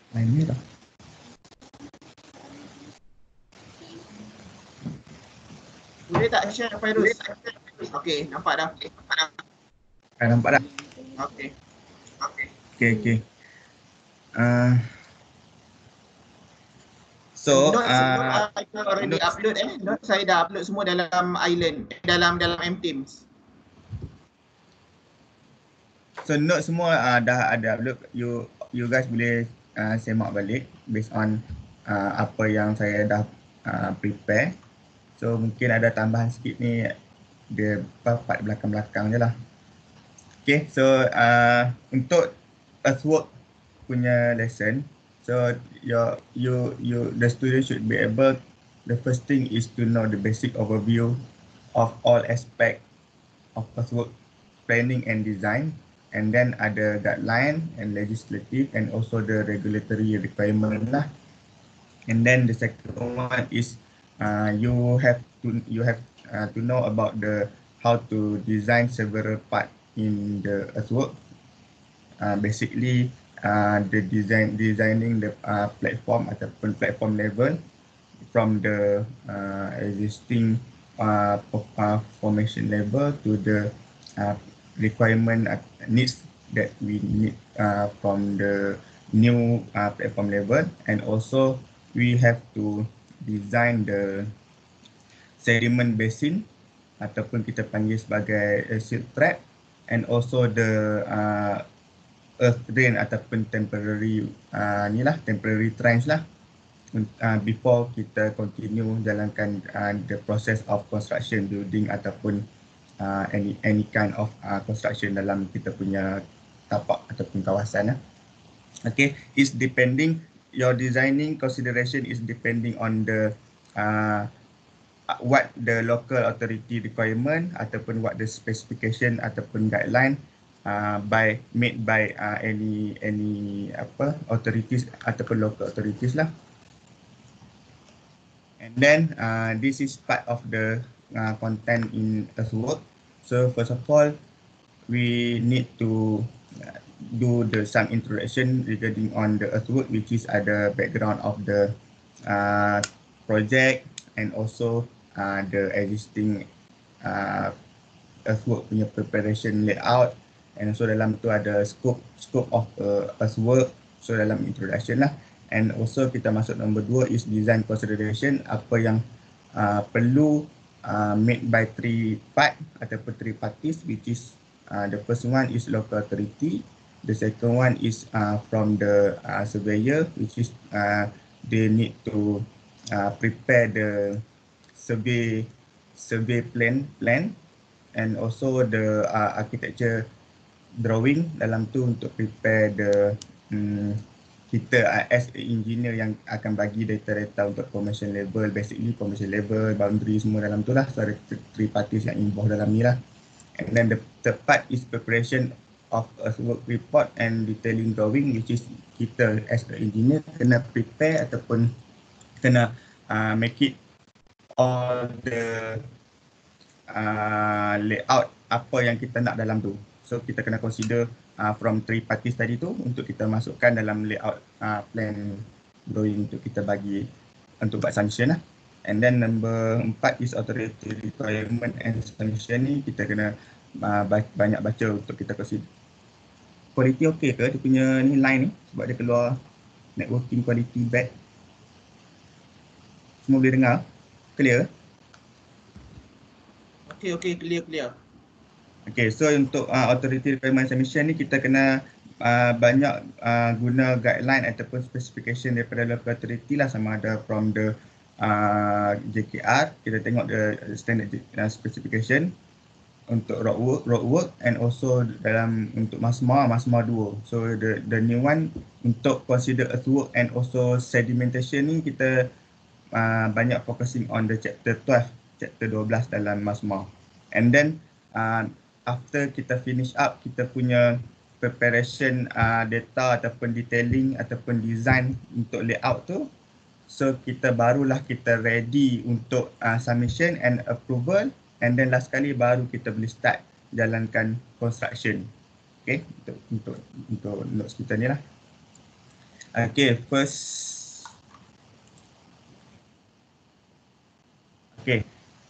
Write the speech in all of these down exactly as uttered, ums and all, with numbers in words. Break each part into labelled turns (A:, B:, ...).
A: Main ni lah.
B: Boleh tak share Fairuz? Okey, nampak dah.
A: Ah, nampak dah?
B: Okey.
A: Okey, okey. Uh, so,
B: notes,
A: uh,
B: notes I already
A: notes,
B: upload eh. Notes saya dah upload semua dalam Island, dalam dalam M Teams.
A: so notes semua uh, dah ada upload. You you guys boleh uh, semak balik based on uh, apa yang saya dah uh, prepare. So mungkin ada tambahan sikit ni, dia part belakang-belakang je lah. Okay, so uh, untuk Earthwork punya lesson, so your you you the student should be able, the first thing is to know the basic overview of all aspect of Earthwork planning and design, and then ada guideline and legislative and also the regulatory requirement lah. And then the second one is uh, you have to you have uh, to know about the how to design several part in the Earthwork. Uh, basically uh, the design designing the uh, platform ataupun platform level from the uh, existing uh, uh, formation level to the uh, requirement uh, needs that we need uh, from the new uh, platform level, and also we have to design the sediment basin ataupun kita panggil sebagai uh, silt trap, and also the uh, earth drain ataupun temporary uh, ni lah temporary trench lah, uh, before kita continue jalankan uh, the process of construction building ataupun uh, any any kind of uh, construction dalam kita punya tapak ataupun kawasan lah. Okay, it's depending, your designing consideration is depending on the uh, what the local authority requirement ataupun what the specification ataupun guideline uh, by made by uh, any any apa authorities ataupun local authorities lah. And then uh, this is part of the uh, content in Earthwork. So first of all, we need to uh, do the some introduction regarding on the Earthwork, which is ada background of the uh, project and also uh, the existing uh, Earthwork punya preparation layout, and also dalam tu ada scope scope of uh, Earthwork. So dalam introduction lah, and also kita masuk nombor dua is design consideration, apa yang uh, perlu uh, made by three part ataupun three parties, which is uh, the first one is local authority, the second one is uh, from the uh, surveyor, which is uh, they need to uh, prepare the survey survey plan plan and also the uh, architecture drawing dalam tu untuk prepare the um, kita uh, as a engineer yang akan bagi data-data untuk commercial level, basically commercial level, boundary semua dalam tu lah. So ada three parties yang involved dalam ni lah. And then the third part is preparation of a work report and detailing drawing, which is kita as a engineer kena prepare ataupun kena uh, make it all the uh, layout apa yang kita nak dalam tu. So kita kena consider uh, from three parties tadi tu untuk kita masukkan dalam layout uh, plan drawing untuk kita bagi untuk buat submission lah. And then number empat is authority requirement and submission ni kita kena uh, banyak baca untuk kita consider. Quality okey ke dia punya ni line ni, sebab dia keluar networking quality bad. Semua boleh dengar? Clear?
B: Okey, okey, clear, clear.
A: Okay, so untuk uh, authority requirement submission ni kita kena uh, banyak uh, guna guideline ataupun specification daripada local authority lah, sama ada from the uh, J K R, kita tengok the standard uh, specification untuk roadwork, roadwork and also dalam untuk MASMA, MASMA dua. So the the new one untuk consider earthwork and also sedimentation ni kita uh, banyak focusing on the chapter twelve, chapter dua belas dalam MASMA. And then uh, after kita finish up kita punya preparation uh, data ataupun detailing ataupun design untuk layout tu, so kita barulah kita ready untuk uh, submission and approval, and then last kali baru kita boleh start jalankan construction. Okay, untuk untuk untuk notes kita ni lah. Okay, first. Okay.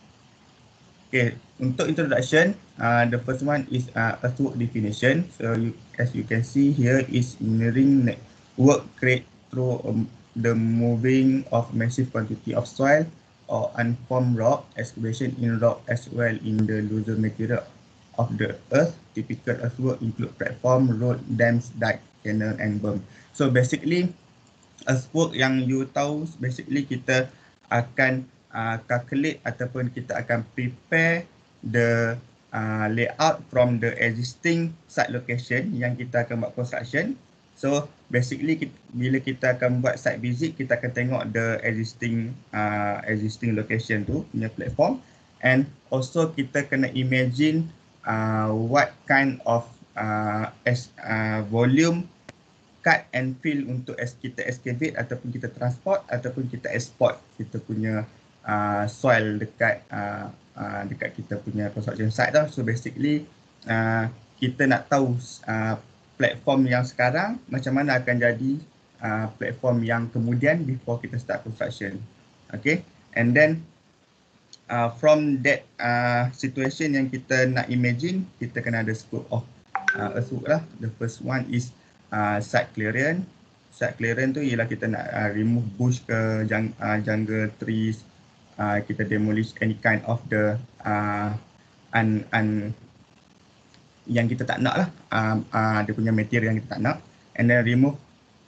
A: Okay, untuk introduction, uh, the first one is uh, earthwork definition. So you, as you can see here is engineering network create through um, the moving of massive quantity of soil or unformed rock, excavation in rock as well in the looser material of the earth. Typical earthwork include platform, road, dams, dike, canal and berm. So basically, earthwork yang you tahu basically kita akan uh, calculate ataupun kita akan prepare the uh, layout from the existing site location yang kita akan buat construction. So basically kita, bila kita akan buat site visit, kita akan tengok the existing uh, existing location tu punya platform, and also kita kena imagine uh, what kind of uh, as, uh, volume cut and fill untuk kita excavate ataupun kita transport ataupun kita export kita punya uh, soil dekat uh, uh, dekat kita punya construction site tau. So basically uh, kita nak tahu uh, platform yang sekarang macam mana akan jadi uh, platform yang kemudian before kita start construction. Okay, and then uh, from that uh, situation yang kita nak imagine, kita kena ada scope of uh, earthwork lah. The first one is Uh, site clearance. Site clearance tu ialah kita nak uh, remove bush ke jung, uh, jungle trees, uh, kita demolish any kind of the uh, un, un, yang kita tak nak lah, uh, uh, dia punya material yang kita tak nak, and then remove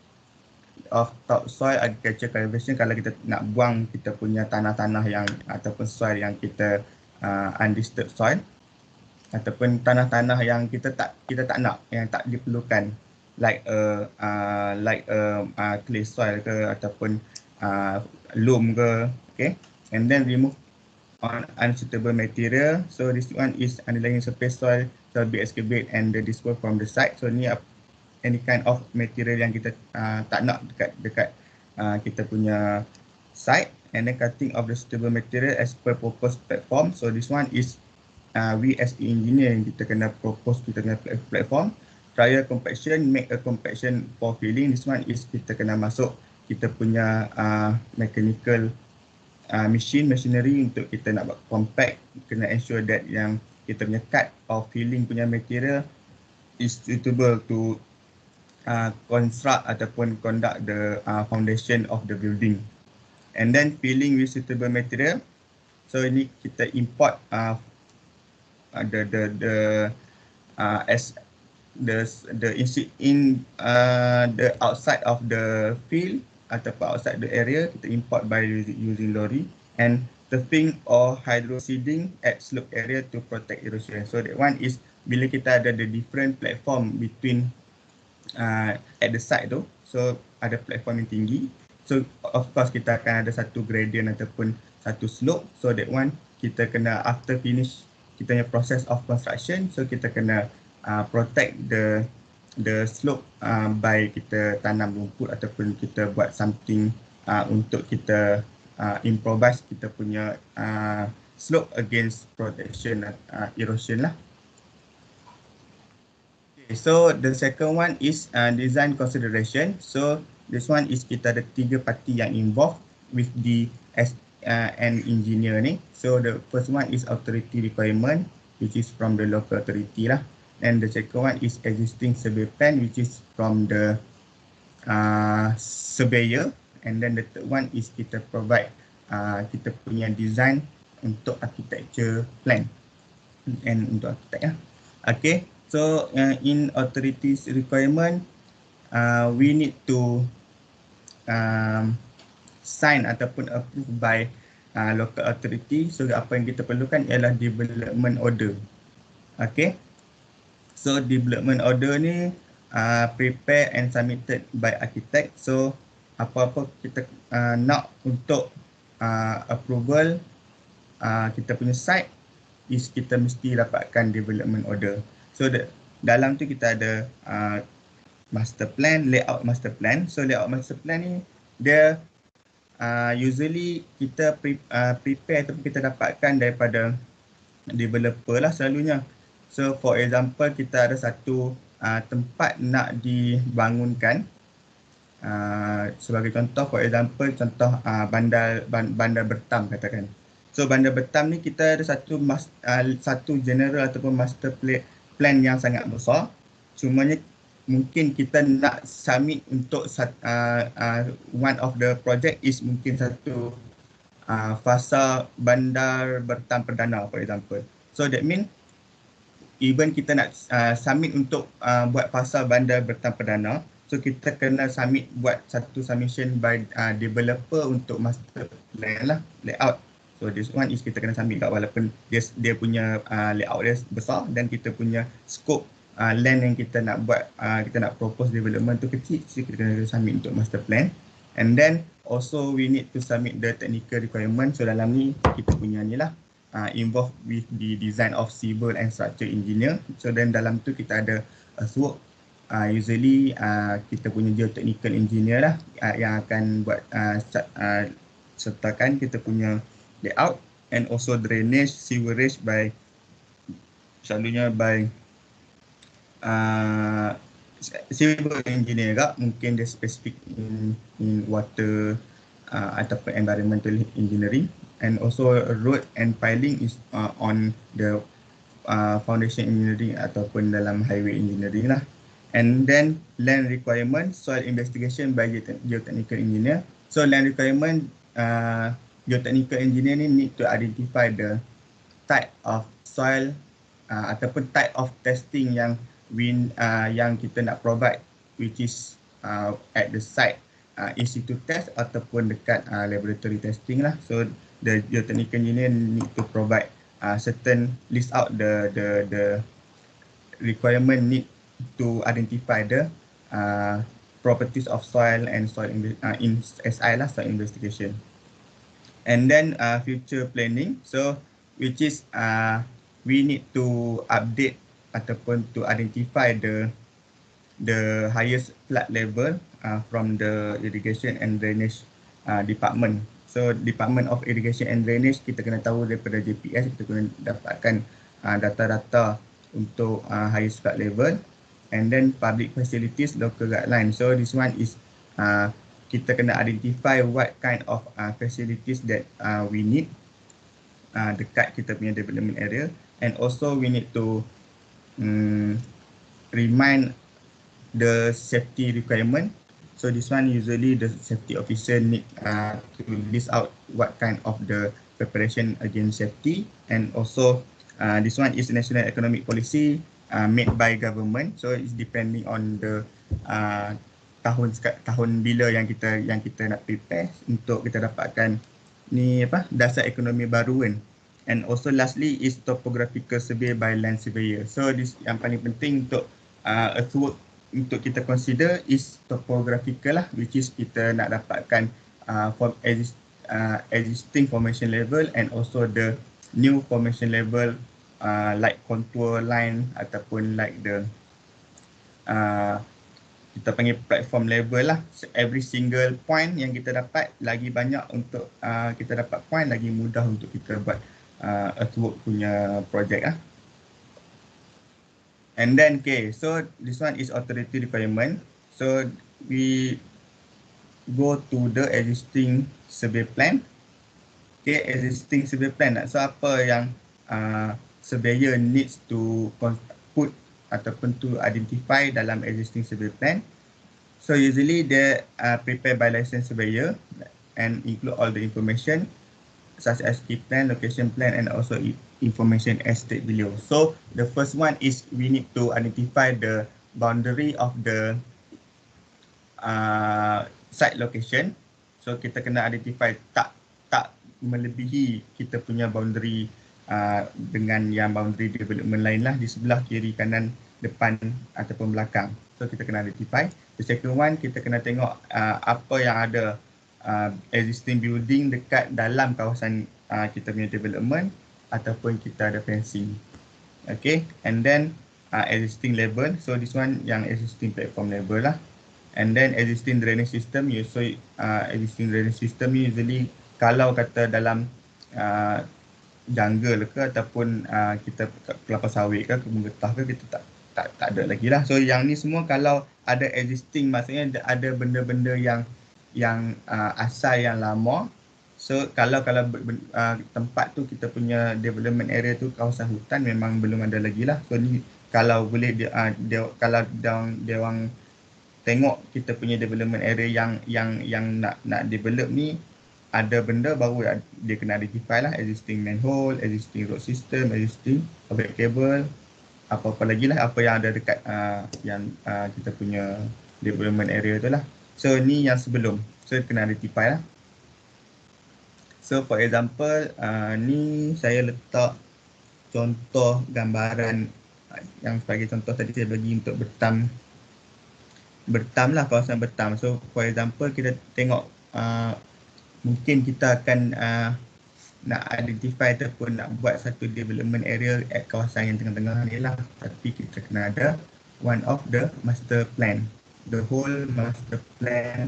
A: of topsoil agriculture cultivation kalau kita nak buang kita punya tanah-tanah yang ataupun soil yang kita uh, undisturbed soil ataupun tanah-tanah yang kita tak kita tak nak, yang tak diperlukan, like a uh, like a uh, clay soil ke ataupun uh, loam ke, okay, and then remove on unsuitable material. So this one is underlying surface soil shall be excavated and disposed from the site. So ni any kind of material yang kita uh, tak nak dekat dekat uh, kita punya site, and then cutting of the suitable material as per proposed platform. So this one is uh, we as engineer yang kita kena propose kita punya platform. Trial compaction, make a compaction for filling. This one is kita kena masuk kita punya uh, mechanical uh, machine, machinery untuk kita nak buat compact. Kena ensure that yang kita punya cut or filling punya material is suitable to uh, construct ataupun conduct the uh, foundation of the building. And then filling with suitable material. So ini kita import uh, the the the uh, as the the in uh, the outside of the field ataupun outside the area, kita import by using lorry, and turfing or hydro seeding at slope area to protect erosion. So that one is bila kita ada the different platform between uh, at the side tu, so ada platform yang tinggi, so of course kita akan ada satu gradient ataupun satu slope. So that one kita kena after finish kita punya process of construction, so kita kena Uh, protect the the slope uh, by kita tanam rumput ataupun kita buat something uh, untuk kita uh, improvise kita punya uh, slope against protection uh, erosion lah. Okay, so the second one is uh, design consideration. So this one is kita ada tiga parti yang involved with the as uh, an engineer ni. So the first one is authority requirement, which is from the local authority lah. And the second one is existing survey plan, which is from the uh, surveyor. And then the third one is kita provide uh, kita punya design untuk architecture plan and untuk architect lah. Okay, so uh, in authorities requirement, uh, we need to um, sign ataupun approved by uh, local authority. So apa yang kita perlukan ialah development order. Okay. So development order ni uh, prepare and submitted by architect. So apa-apa kita uh, nak untuk uh, approval uh, kita punya site is kita mesti dapatkan development order. So the, dalam tu kita ada uh, master plan, layout master plan. So layout master plan ni dia uh, usually kita pre, uh, prepare ataupun kita dapatkan daripada developer lah selalunya. So for example kita ada satu uh, tempat nak dibangunkan Uh, sebagai contoh, for example, contoh uh, bandar ban- bandar Bertam katakan. So bandar Bertam ni kita ada satu mas, uh, satu general ataupun master pla- plan yang sangat besar. Cumanya mungkin kita nak submit untuk uh, uh, one of the project is mungkin satu uh, fasa bandar Bertam perdana, for example. So that mean even kita nak uh, submit untuk uh, buat fasa bandar Bertam perdana, so kita kena submit buat satu submission by uh, developer untuk master plan lah, layout. So this one is kita kena submit kat, walaupun dia dia punya uh, layout dia besar dan kita punya scope uh, land yang kita nak buat, uh, kita nak propose development tu kecil, so kita kena submit untuk master plan. And then also we need to submit the technical requirement. So dalam ni kita punya ni lah, uh, involved with the design of civil and structure engineer. So dan dalam tu kita ada earthwork. Uh, usually uh, kita punya geotechnical engineer lah uh, yang akan buat uh, uh, sertakan kita punya layout, and also drainage, sewerage by selalunya by uh, civil engineer kak, mungkin dia spesifik in, in water uh, ataupun environmental engineering. And also road and piling is uh, on the uh, foundation engineering ataupun dalam highway engineering lah. And then land requirement, soil investigation by geotechnical engineer. So land requirement, uh, geotechnical engineer ni need to identify the type of soil uh, ataupun type of testing yang we, uh, yang kita nak provide, which is uh, at the site, uh, in situ test ataupun dekat uh, laboratory testing lah. So the geotechnical engineer need to provide uh, certain list out the the the requirement need to identify the uh, properties of soil and soil in, uh, in S I lah, soil investigation. And then uh, future planning, so which is uh, we need to update ataupun to identify the the highest flood level uh, from the irrigation and drainage uh, department. So Department of Irrigation and Drainage, kita kena tahu daripada J P S, kita kena dapatkan uh, data-data untuk uh, highest flood level. And then public facilities, local guidelines. So this one is uh, kita kena identify what kind of uh, facilities that uh, we need uh, dekat kita punya development area. And also we need to um, remind the safety requirement. So this one usually the safety officer need uh, to list out what kind of the preparation against safety. And also uh, this one is national economic policy uh, made by government. So it's depending on the uh, tahun tahun bila yang kita yang kita nak prepare untuk kita dapatkan ni apa dasar ekonomi baru kan. And also lastly is topographical survey by land surveyor. So this yang paling penting untuk uh, earthwork untuk kita consider is topographical lah, which is kita nak dapatkan uh, form exist, uh, existing formation level and also the new formation level uh, like contour line ataupun like the uh, kita panggil platform level lah. So, every single point yang kita dapat, lagi banyak untuk uh, kita dapat point, lagi mudah untuk kita buat uh, earthwork punya project lah. And then, okay, so this one is authority requirement. So we go to the existing survey plan. Okay, existing survey plan. So apa yang uh, surveyor needs to put ataupun to identify dalam existing survey plan. So usually they are prepared by licensed surveyor and include all the information such as key plan, location plan, and also information estate below. So the first one is we need to identify the boundary of the uh, site location. So kita kena identify tak tak melebihi kita punya boundary uh, dengan yang boundary development lain lah di sebelah kiri, kanan, depan ataupun belakang. So kita kena identify. The second one, kita kena tengok uh, apa yang ada uh, existing building dekat dalam kawasan uh, kita punya development ataupun kita ada fencing. Okay, and then uh, existing level. So this one yang existing platform level lah. And then existing drainage system. So uh, existing drainage system usually kalau kata dalam uh, jungle ke ataupun uh, kita kelapa sawit ke, kebun getah ke, kita tak tak tak ada lagi lah. So yang ni semua kalau ada existing, maksudnya ada benda-benda yang yang uh, asal yang lama. So kalau kalau uh, tempat tu kita punya development area tu kawasan hutan memang belum ada lagi lah. So ni kalau boleh dia, uh, dia kalau dia dia orang tengok kita punya development area yang yang yang nak nak develop ni ada benda baru dia kena identify lah, existing manhole, existing road system, existing overhead cable, apa-apa lagi lah apa yang ada dekat uh, yang uh, kita punya development area tu lah. So ni yang sebelum, so kena identify lah. So for example, uh, ni saya letak contoh gambaran uh, yang sebagai contoh tadi saya bagi untuk Bertam. Bertam lah, kawasan Bertam. So for example kita tengok uh, mungkin kita akan uh, nak identify ataupun nak buat satu development area at kawasan yang tengah-tengah ni lah. Tapi kita kena ada one of the master plan. The whole master plan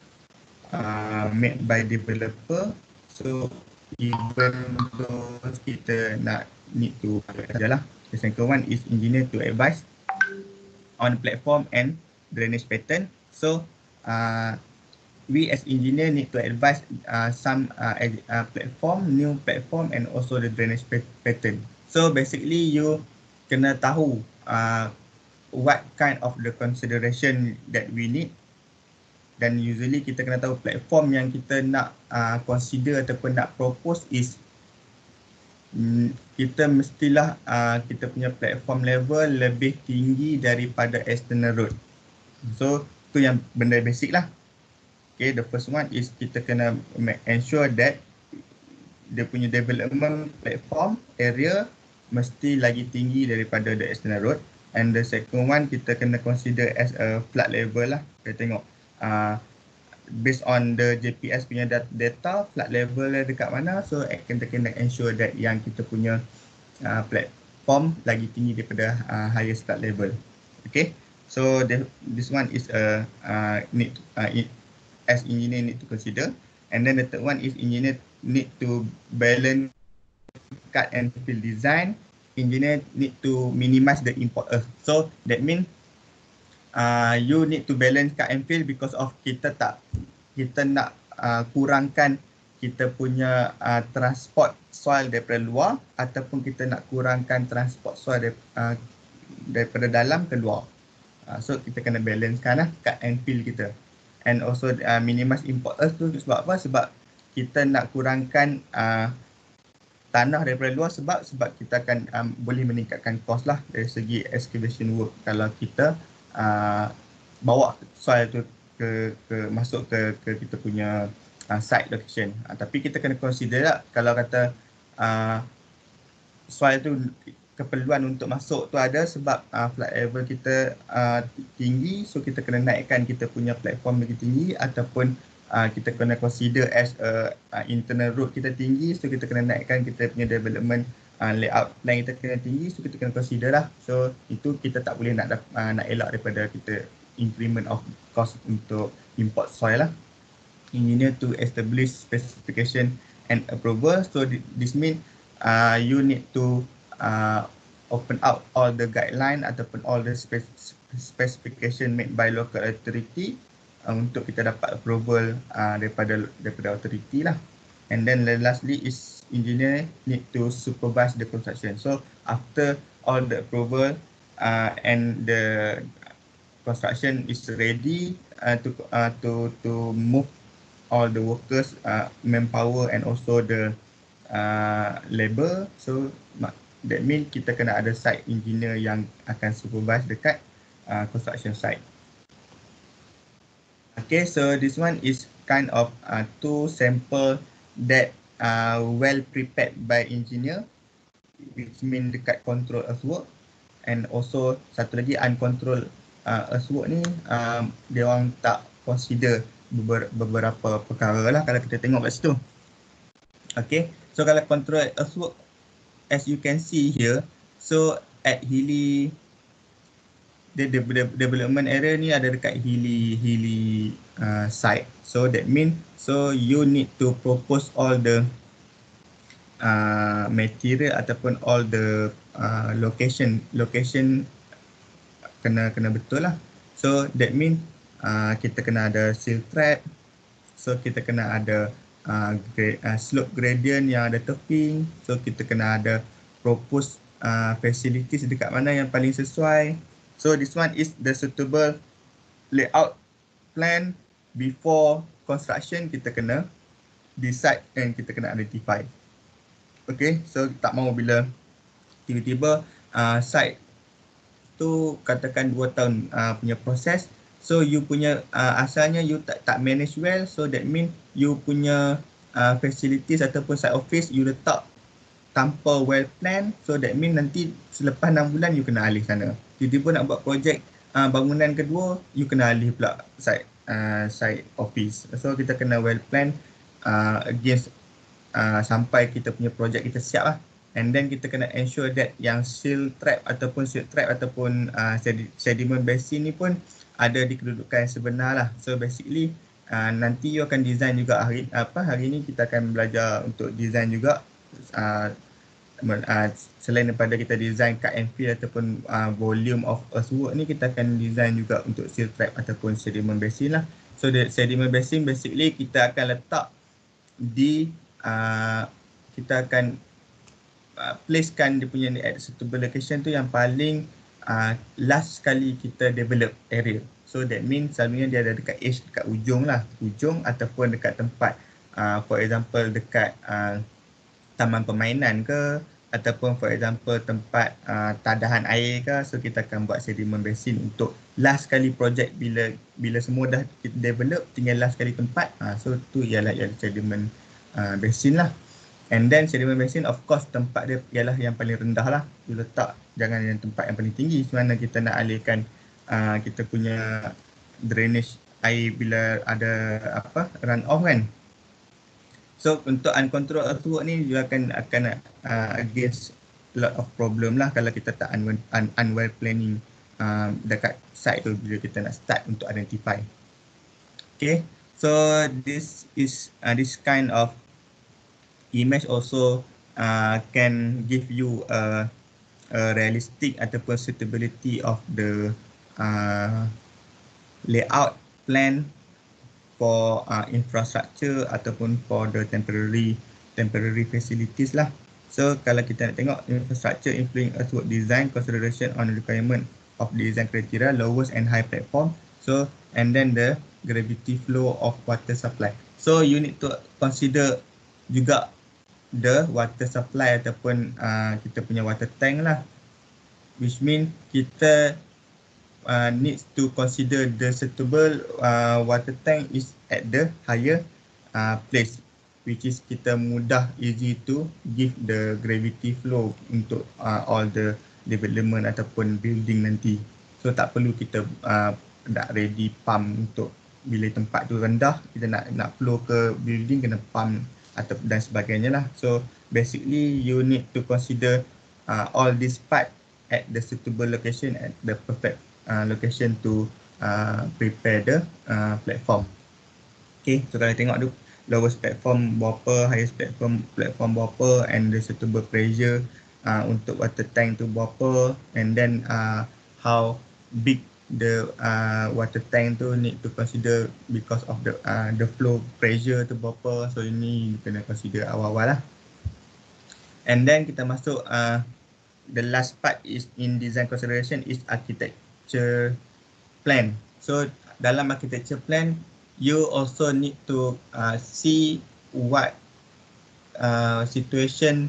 A: uh, made by developer. So even though kita nak need to sajalah. The second one is engineer to advise on platform and drainage pattern. So uh, we as engineer need to advise uh, some uh, uh, platform, new platform and also the drainage pattern. So basically you kena tahu uh, what kind of the consideration that we need, dan usually kita kena tahu platform yang kita nak uh, consider ataupun nak propose is mm, kita mestilah uh, kita punya platform level lebih tinggi daripada external road. So tu yang benda basic lah. Okay, the first one is kita kena ensure that dia punya development platform area mesti lagi tinggi daripada the external road. And the second one kita kena consider as a flood level lah. Kita tengok uh, based on the J P S punya data, flood level dekat mana. So kita kena ensure that yang kita punya uh, platform lagi tinggi daripada uh, highest flood level. Okay, so the, this one is a uh, need uh, it, as engineer need to consider. And then the third one is engineer need to balance cut and fill design. Engineer need to minimize the import earth. So that means uh, you need to balance cut and fill because of kita tak kita nak uh, kurangkan kita punya uh, transport soil daripada luar ataupun kita nak kurangkan transport soil dari, uh, daripada dalam ke luar. Uh, so kita kena balancekan lah cut and fill kita. And also uh, minimize import earth tu sebab apa? Sebab kita nak kurangkan uh, tanah daripada luar sebab sebab kita akan um, boleh meningkatkan kos lah dari segi excavation work kalau kita uh, bawa soil tu ke, ke masuk ke, ke kita punya uh, site location. Uh, tapi kita kena consider lah kalau kata uh, soil tu keperluan untuk masuk tu ada sebab uh, flood level kita uh, tinggi, so kita kena naikkan kita punya platform lagi tinggi ataupun Uh, kita kena consider as a uh, internal road kita tinggi, so kita kena naikkan kita punya development uh, layout plan kita kena tinggi, so kita kena consider lah. So itu kita tak boleh nak uh, nak elak daripada kita increment of cost untuk import soil lah. Engineer to establish specification and approval. So this mean uh, you need to uh, open out all the guideline ataupun all the spec specification made by local authority Uh, untuk kita dapat approval uh, daripada daripada authority lah. And then lastly is engineer need to supervise the construction. So after all the approval uh, and the construction is ready uh, to uh, to to move all the workers, uh, manpower and also the uh, labor. So that means kita kena ada site engineer yang akan supervise dekat uh, construction site. Okay, so this one is kind of uh, two sample that are well prepared by engineer, which mean dekat control earthwork, and also satu lagi uncontrolled uh, earthwork ni um, dia orang tak consider beber, beberapa perkara lah kalau kita tengok kat situ. Okay, so kalau control earthwork, as you can see here, so at hilly the, the, the development area ni ada dekat hilly hilly uh, site. So that mean so you need to propose all the uh, material ataupun all the uh, location location kena kena betul lah. So that mean uh, kita kena ada sill trap. So kita kena ada uh, gra- uh, slope gradient yang ada teping. So kita kena ada propose uh, facilities dekat mana yang paling sesuai. So this one is the suitable layout plan before construction. Kita kena decide and kita kena identify. Okay, so tak mahu bila tiba-tiba uh, site tu katakan dua tahun uh, punya proses. So you punya uh, asalnya you tak tak manage well, so that mean you punya uh, facilities ataupun site office you letak tanpa well plan, so that mean nanti selepas enam bulan you kena alih sana. Tiba-tiba nak buat projek uh, bangunan kedua, you kena alih pula site uh, site office. So kita kena well plan uh, against uh, sampai kita punya projek kita siap lah. And then kita kena ensure that yang sill trap ataupun silt trap ataupun uh, sediment basin ni pun ada di kedudukan yang sebenar lah. So basically uh, nanti you akan design juga hari apa hari ni kita akan belajar untuk design juga uh, uh, selain daripada kita design cut and fill ataupun uh, volume of earthwork ni, kita akan design juga untuk sill trap ataupun sediment basin lah. So the sediment basin basically kita akan letak di uh, kita akan Uh, placekan dia punya at suitable location tu yang paling uh, last sekali kita develop area. So that means selalunya dia ada dekat edge, dekat ujung lah, ujung ataupun dekat tempat uh, for example dekat uh, taman permainan ke, ataupun for example tempat uh, tadahan air ke. So kita akan buat sediment basin untuk last sekali projek bila bila semua dah kita develop, tinggal last sekali tempat. Uh, so tu ialah ialah sediment uh, basin lah. And then sediment basin of course tempat dia ialah yang paling rendah lah. You letak, jangan yang tempat yang paling tinggi. Semana kita nak alihkan uh, kita punya drainage air bila ada apa run off kan. So untuk uncontrolled earthwork ni you akan akan uh, against lot of problem lah kalau kita tak un, un, unwell planning uh, dekat site tu bila kita nak start untuk identify. Okay, so this is uh, this kind of image also uh, can give you a, a realistic ataupun suitability of the uh, layout plan for uh, infrastructure ataupun for the temporary temporary facilities lah. So kalau kita nak tengok infrastructure including earthwork design, consideration on requirement of design criteria, lowest and high platform. So and then the gravity flow of water supply. So you need to consider juga the water supply ataupun uh, kita punya water tank lah, which mean kita uh, needs to consider the suitable uh, water tank is at the higher uh, place, which is kita mudah easy to give the gravity flow untuk uh, all the development ataupun building nanti. So tak perlu kita uh, nak ready pump untuk bila tempat tu rendah, kita nak nak flow ke building kena pump atau dan sebagainya lah. So basically you need to consider uh, all this part at the suitable location, at the perfect uh, location to uh, prepare the uh, platform. Okay, so kalau tengok tu lowest platform berapa, highest platform platform berapa, and the suitable pressure uh, untuk water tank tu berapa, and then uh, how big the uh, water tank tu need to consider because of the uh, the flow pressure tu berapa. So ini kena consider awal-awal lah. And then kita masuk uh, the last part is in design consideration is architecture plan. So dalam architecture plan you also need to uh, see what uh, situation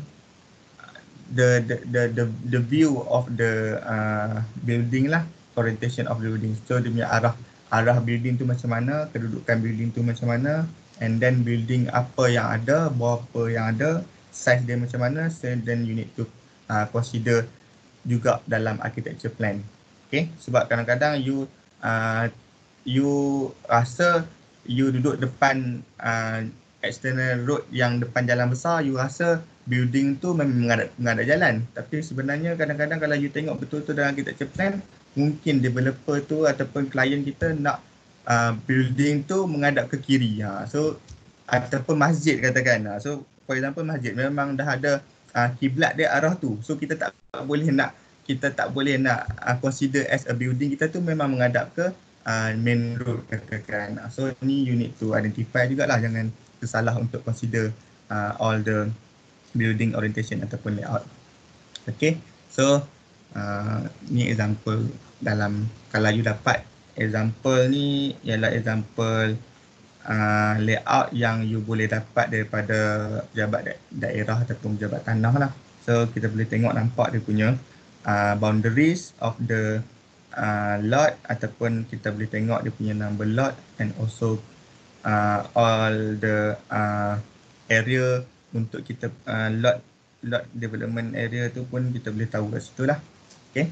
A: the the the the, the view of the uh, building lah, orientation of building. So dia punya arah arah building tu macam mana, kedudukan building tu macam mana, and then building apa yang ada, berapa yang ada, size dia macam mana. So then you need to uh, consider juga dalam architecture plan. Okay, sebab kadang-kadang you uh, you rasa you duduk depan uh, external road yang depan jalan besar, you rasa building tu memang menghadap, menghadap jalan. Tapi sebenarnya kadang-kadang kalau you tengok betul-betul dalam architecture plan, mungkin developer tu ataupun klien kita nak uh, building tu menghadap ke kiri. Ha. So ataupun masjid katakan. Ha. So for example masjid memang dah ada uh, kiblat dia arah tu. So kita tak boleh nak kita tak boleh nak uh, consider as a building, kita tu memang menghadap ke uh, main road katakan. So ni you need to identify jugalah, jangan tersalah untuk consider uh, all the building orientation ataupun layout. Okay, so uh, ni example dalam, kalau you dapat example ni ialah example uh, layout yang you boleh dapat daripada pejabat da- daerah ataupun pejabat tanah lah. So kita boleh tengok nampak dia punya uh, boundaries of the uh, lot, ataupun kita boleh tengok dia punya number lot, and also uh, all the uh, area untuk kita uh, lot lot development area tu pun kita boleh tahu kat situ lah. Okay.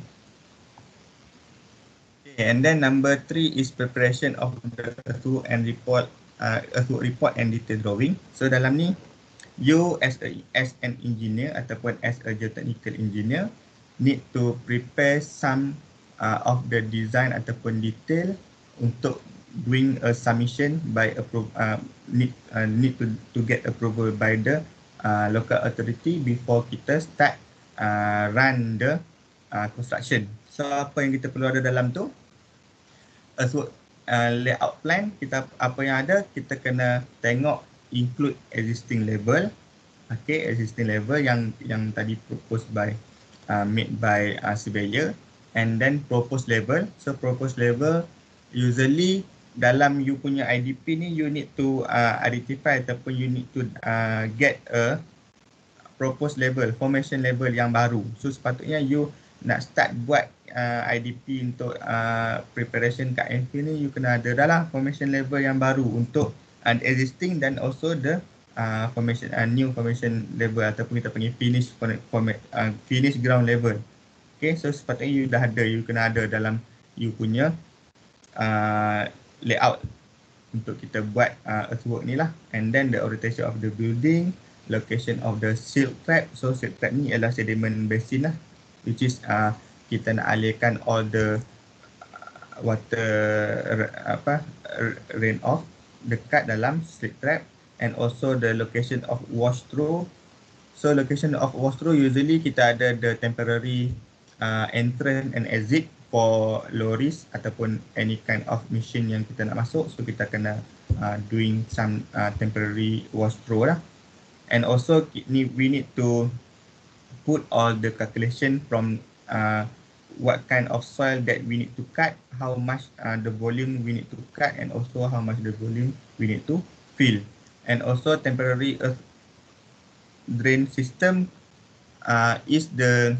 A: Okay, and then number three is preparation of the earthwork and report, uh, earthwork report and detail drawing. So dalam ni, you as a as an engineer ataupun as a geotechnical engineer need to prepare some uh, of the design ataupun detail untuk doing a submission by appro- uh, need uh, need to to get approval by the uh, local authority before kita start uh, run the uh, construction. So apa yang kita perlu ada dalam tu? Earthwork uh, layout plan, kita apa yang ada, kita kena tengok include existing level. Okay, existing level yang yang tadi proposed by uh, made by uh, surveyor, and then proposed level. So proposed level usually dalam you punya I D P ni, you need to uh, identify ataupun you need to uh, get a proposed level, formation level yang baru. So sepatutnya you nak start buat uh, I D P untuk uh, preparation kat M P ni, you kena ada dah lah formation level yang baru untuk uh, existing dan also the uh, formation uh, new formation level ataupun kita panggil finish format, uh, finish ground level. Okay, so sepatutnya you dah ada, you kena ada dalam you punya uh, layout untuk kita buat uh, earthwork ni lah. And then the orientation of the building, location of the silt trap. So silt trap ni ialah sediment basin lah, which is uh, kita nak alihkan all the water apa rain off dekat dalam silt trap, and also the location of wash through. So location of wash through, usually kita ada the temporary uh, entrance and exit for lorries ataupun any kind of machine yang kita nak masuk. So kita kena uh, doing some uh, temporary wash through lah. And also we need to put all the calculation from uh, what kind of soil that we need to cut, how much uh, the volume we need to cut, and also how much the volume we need to fill. And also temporary earth drain system uh, is the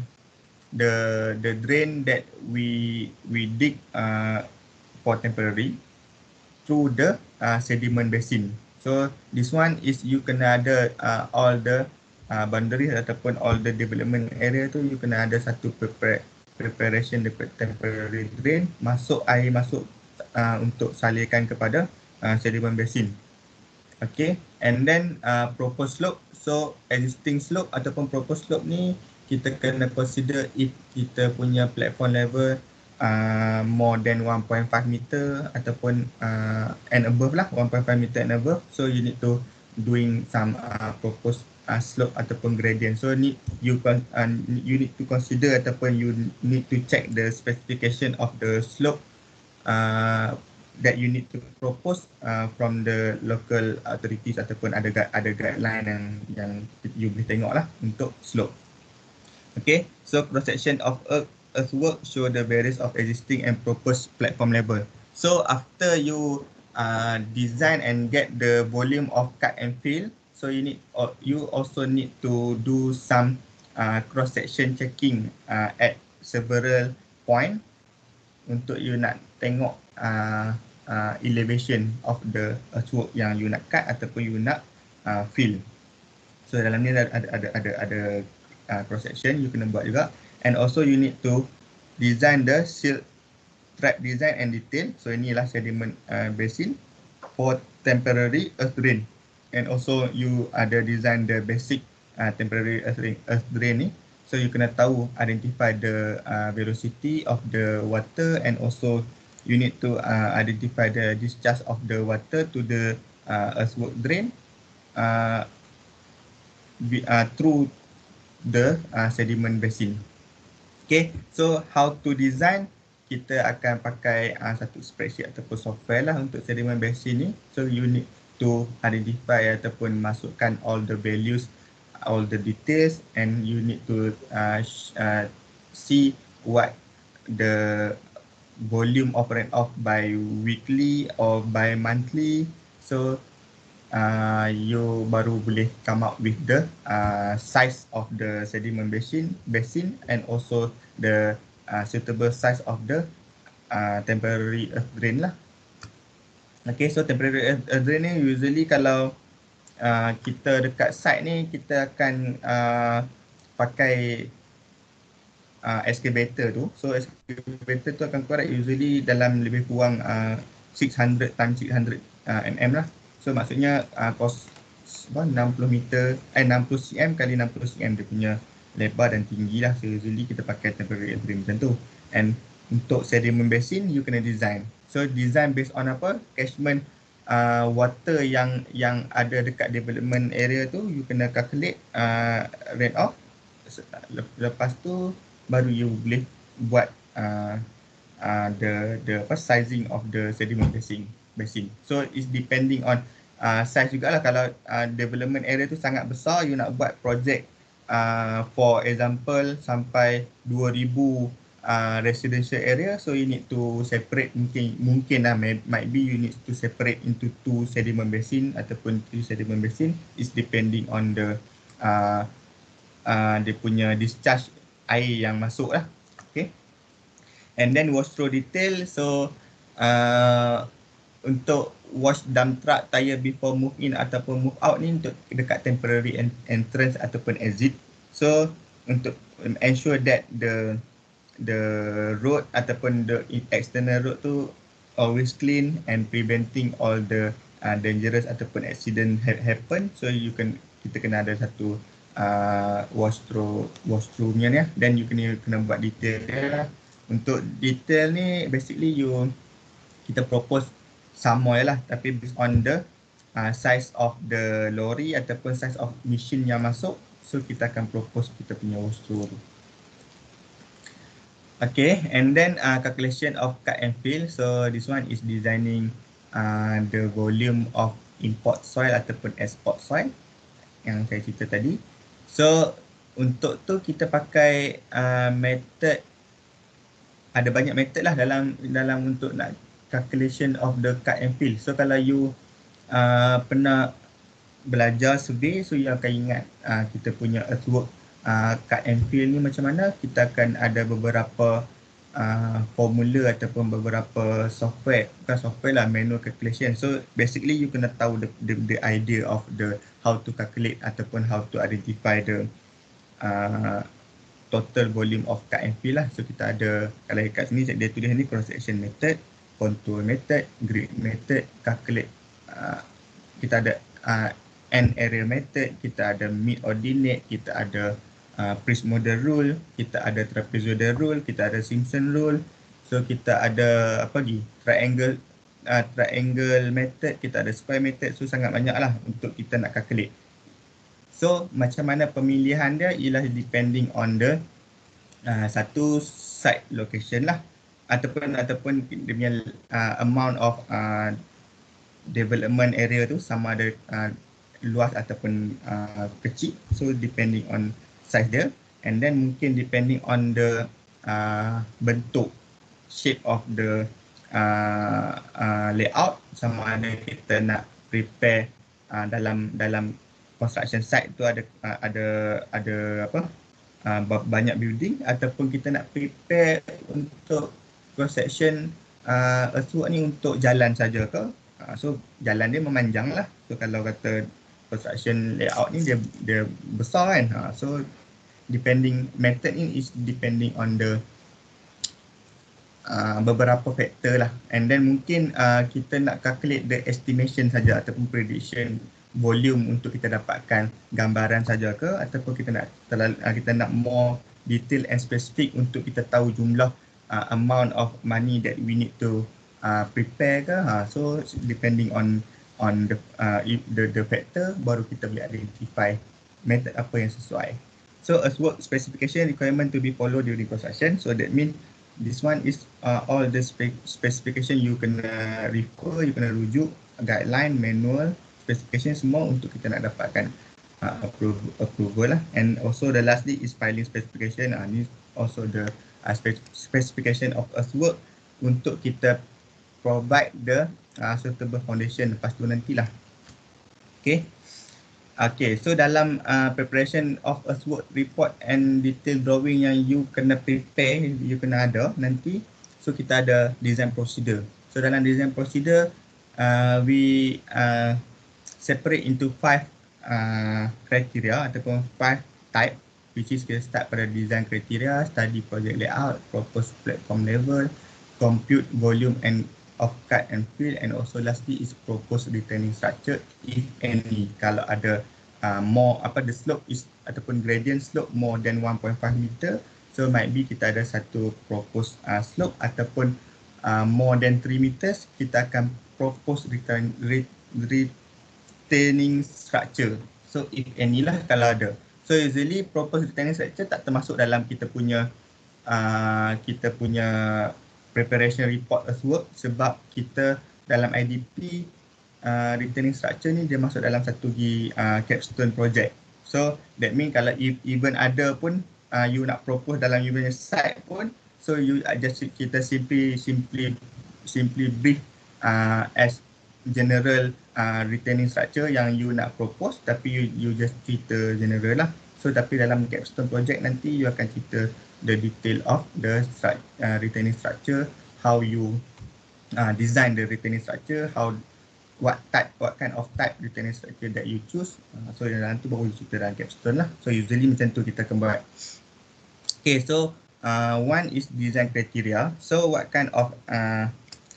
A: the the drain that we we dig uh, for temporary through the uh, sediment basin. So this one is you kena ada uh, all the uh, boundaries ataupun all the development area tu, you kena ada satu prepare, preparation the temporary drain, masuk air masuk uh, untuk salurkan kepada uh, sediment basin. Okay, and then uh, proposed slope. So existing slope ataupun proposed slope ni kita kena consider if kita punya platform level uh, more than one point five meter ataupun uh, and above lah, one point five meter and above. So you need to doing some uh, proposed uh, slope ataupun gradient. So need you con uh, you need to consider ataupun you need to check the specification of the slope uh, that you need to propose uh, from the local authorities ataupun ada ada guideline yang yang you boleh tengok lah untuk slope. Okay, so cross section of earth, earthwork show the various of existing and proposed platform level. So after you uh, design and get the volume of cut and fill, so you need or you also need to do some uh, cross section checking uh, at several point untuk you nak tengok uh, uh, elevation of the earthwork yang you nak cut ataupun you nak uh, fill. So dalam ni ada ada ada ada uh, cross section you kena buat juga, and also you need to design the silt trap design and detail. So inilah sediment uh, basin for temporary earth drain, and also you ada design the basic uh, temporary earth drain, earth drain ni. So you kena tahu identify the uh, velocity of the water, and also you need to uh, identify the discharge of the water to the uh, earthwork drain uh, be, uh, through the uh, sediment basin. Okay, so how to design, kita akan pakai uh, satu spreadsheet ataupun software lah untuk sediment basin ni. So you need to identify ataupun masukkan all the values, all the details, and you need to uh, uh, see what the volume of rent off by weekly or by monthly. So uh, you baru boleh come up with the uh, size of the sediment basin, basin and also the uh, suitable size of the uh, temporary earth drain lah. Okay, so temporary earth, earth drain ni usually kalau uh, kita dekat site ni, kita akan uh, pakai uh, excavator tu. So excavator tu akan korek usually dalam lebih kurang uh, six hundred times six hundred uh, mm lah. So maksudnya uh, kos enam puluh meter, eh enam puluh cm kali enam puluh cm dia punya lebar dan tinggi lah. So usually kita pakai temporary earth drain macam tu. And untuk sediment basin, you kena design. So design based on apa? Catchment uh, water yang yang ada dekat development area tu, you kena calculate uh, rate off. Lepas tu baru you boleh buat uh, uh, the the apa sizing of the sediment basin. basin. So it's depending on uh, size jugalah. Kalau uh, development area tu sangat besar, you nak buat project uh, for example sampai dua ribu uh, residential area, so you need to separate, mungkin mungkin lah may, might be you need to separate into two sediment basin ataupun three sediment basin. It's depending on the uh, uh, dia punya discharge air yang masuk lah. Okay. And then wash through detail. So uh, untuk wash dump truck tire before move in ataupun move out ni untuk dekat temporary entrance ataupun exit. So untuk ensure that the the road ataupun the external road tu always clean and preventing all the uh, dangerous ataupun accident ha- happen. So you can, kita kena ada satu uh, wash through wash through punya ni lah. Then you kena kena buat detail dia lah. Untuk detail ni basically you kita propose sama lah, tapi based on the uh, size of the lorry ataupun size of machine yang masuk, so kita akan propose kita punya wash through tu. Okay, and then uh, calculation of cut and fill. So this one is designing uh, the volume of import soil ataupun export soil yang saya cerita tadi. So untuk tu kita pakai uh, method, ada banyak method lah dalam dalam untuk nak calculation of the cut and fill. So kalau you uh, pernah belajar survey, so you akan ingat uh, kita punya earthwork uh, cut and fill ni macam mana. Kita akan ada beberapa uh, formula ataupun beberapa software, bukan software lah, manual calculation. So basically you kena tahu the, the, the idea of the how to calculate ataupun how to identify the uh, total volume of cut and fill lah. So kita ada, kalau kat sini dia tulis ni cross section method, contour method, grid method, calculate. Uh, kita ada uh, end area method, kita ada mid ordinate, kita ada uh, Priest model rule, kita ada trapezoidal rule, kita ada Simpson rule. So kita ada apa lagi? Triangle uh, triangle method, kita ada square method. So sangat banyak lah untuk kita nak calculate. So macam mana pemilihan dia ialah depending on the uh, satu site location lah, ataupun ataupun dia punya uh, amount of uh, development area tu sama ada uh, luas ataupun uh, kecil. So depending on size dia, and then mungkin depending on the uh, bentuk, shape of the uh, uh, layout, sama ada kita nak prepare uh, dalam dalam construction site tu ada uh, ada ada apa uh, banyak building, ataupun kita nak prepare untuk cross section uh, earthwork ni untuk jalan saja ke. Uh, so jalan dia memanjang lah. So kalau kata construction layout ni dia dia besar kan. Uh, so depending, method ni is depending on the uh, beberapa faktor lah. And then mungkin uh, kita nak calculate the estimation saja ataupun prediction volume untuk kita dapatkan gambaran saja ke, ataupun kita nak terlalu, uh, kita nak more detail and specific untuk kita tahu jumlah uh, amount of money that we need to uh, prepare ke. Uh, so depending on on the uh, the the factor, baru kita boleh identify method apa yang sesuai. So earthwork specification requirement to be followed during construction. So that means this one is uh, all the spe specification you kena refer, you kena rujuk, guideline, manual, specification semua untuk kita nak dapatkan uh, approve, approval lah. And also the lastly is filing specification. Uh, ni also the uh, spec specification of earthwork untuk kita provide the uh, suitable foundation lepas tu nantilah. Okay. Okay, so dalam uh, preparation of earthwork report and detail drawing yang you kena prepare, you kena ada nanti. So kita ada design procedure. So dalam design procedure, uh, we uh, separate into five uh, criteria ataupun five type, which is kita start pada design criteria, study project layout, propose platform level, compute volume and of cut and fill, and also lastly is proposed retaining structure if any. Kalau ada uh, more apa the slope is ataupun gradient slope more than one point five meter, so might be kita ada satu proposed uh, slope ataupun uh, more than three meters, kita akan propose retain, re, retaining structure. So if any lah kalau ada. So usually proposed retaining structure tak termasuk dalam kita punya uh, kita punya preparation report earthwork, sebab kita dalam I D P uh, retaining structure ni dia masuk dalam satu uh, capstone project. So that mean kalau if, even ada pun uh, you nak propose dalam you punya site pun, so you uh, just kita simply simply simply brief uh, as general uh, retaining structure yang you nak propose, tapi you, you just cerita general lah. So tapi dalam capstone project nanti you akan cerita the detail of the stru uh, retaining structure, how you uh, design the retaining structure, how what type, what kind of type retaining structure that you choose. Uh, so dalam tu baru cerita dalam capstone lah. So usually macam tu kita akan buat. Okay, so uh, one is design criteria. So what kind of uh,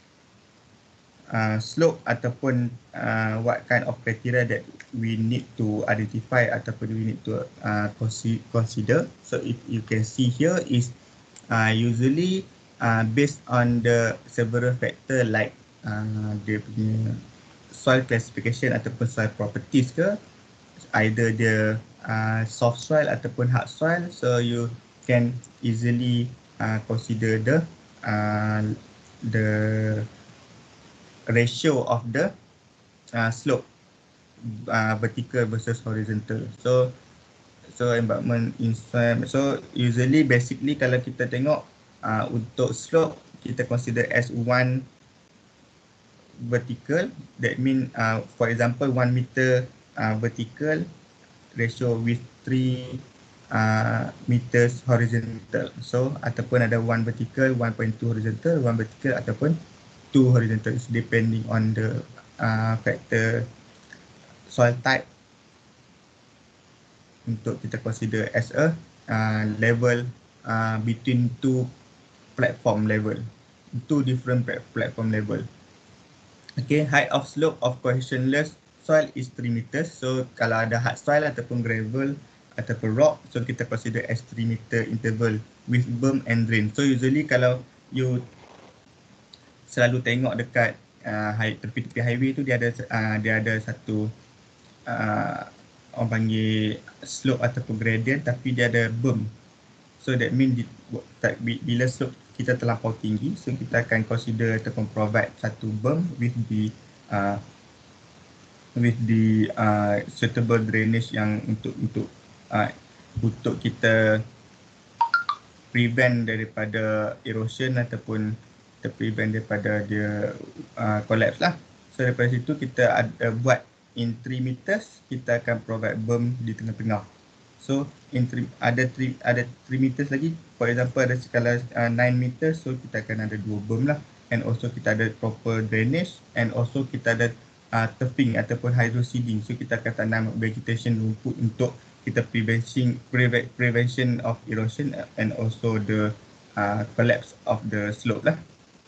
A: uh, slope ataupun uh, what kind of criteria that we need to identify ataupun we need to uh, consider. So if you can see here is uh, usually uh, based on the several factor like uh, dia punya soil classification ataupun soil properties ke, either the uh, soft soil ataupun hard soil. So you can easily uh, consider the uh, the ratio of the uh, slope, uh, vertical versus horizontal. So so embankment inside. So usually basically kalau kita tengok uh, untuk slope kita consider as one vertical. That mean uh, for example one meter uh, vertical ratio with three uh, meters horizontal. So ataupun ada one vertical, one point two horizontal, one vertical ataupun two horizontal. It's depending on the uh, factor soil type untuk kita consider as a uh, level uh, between two platform level, two different platform level. Okay, height of slope of cohesionless soil is three meters. So kalau ada hard soil ataupun gravel ataupun rock, so kita consider as three meter interval with berm and drain. So usually kalau you selalu tengok dekat uh, tepi-tepi highway tu dia ada uh, dia ada satu uh, orang panggil slope ataupun gradient tapi dia ada berm. So that mean di, bila slope kita terlampau tinggi, so kita akan consider ataupun provide satu berm with the uh, with the uh, suitable drainage yang untuk untuk uh, untuk kita prevent daripada erosion ataupun kita prevent daripada dia uh, collapse lah. So daripada situ kita ada buat in three meters, kita akan provide berm di tengah-tengah. So in three, ada three ada three meters lagi. For example ada skala uh, nine meters, so kita akan ada dua berm lah. And also kita ada proper drainage, and also kita ada uh, turfing ataupun hydro seeding. So kita akan tanam vegetation rumput untuk kita prevention preve, prevention of erosion and also the uh, collapse of the slope lah.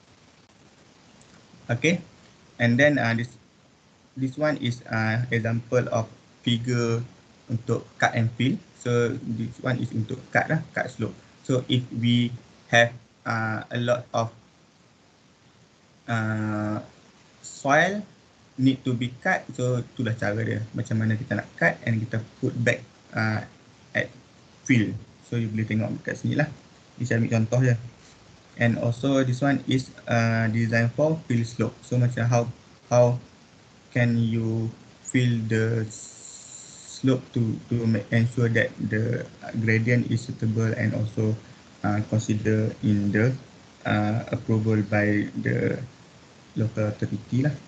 A: Okay, and then uh, this this one is uh, example of figure untuk cut and fill. So this one is untuk cut lah, cut slope. So if we have uh, a lot of uh, soil need to be cut, so itulah cara dia macam mana kita nak cut and kita put back uh, at fill. So you boleh tengok kat sini lah. Ni saya ambil contoh je. And also this one is uh, designed for fill slope. So macam how how can you fill the slope to to make ensure that the gradient is suitable and also uh, consider in the uh, approval by the local authority lah.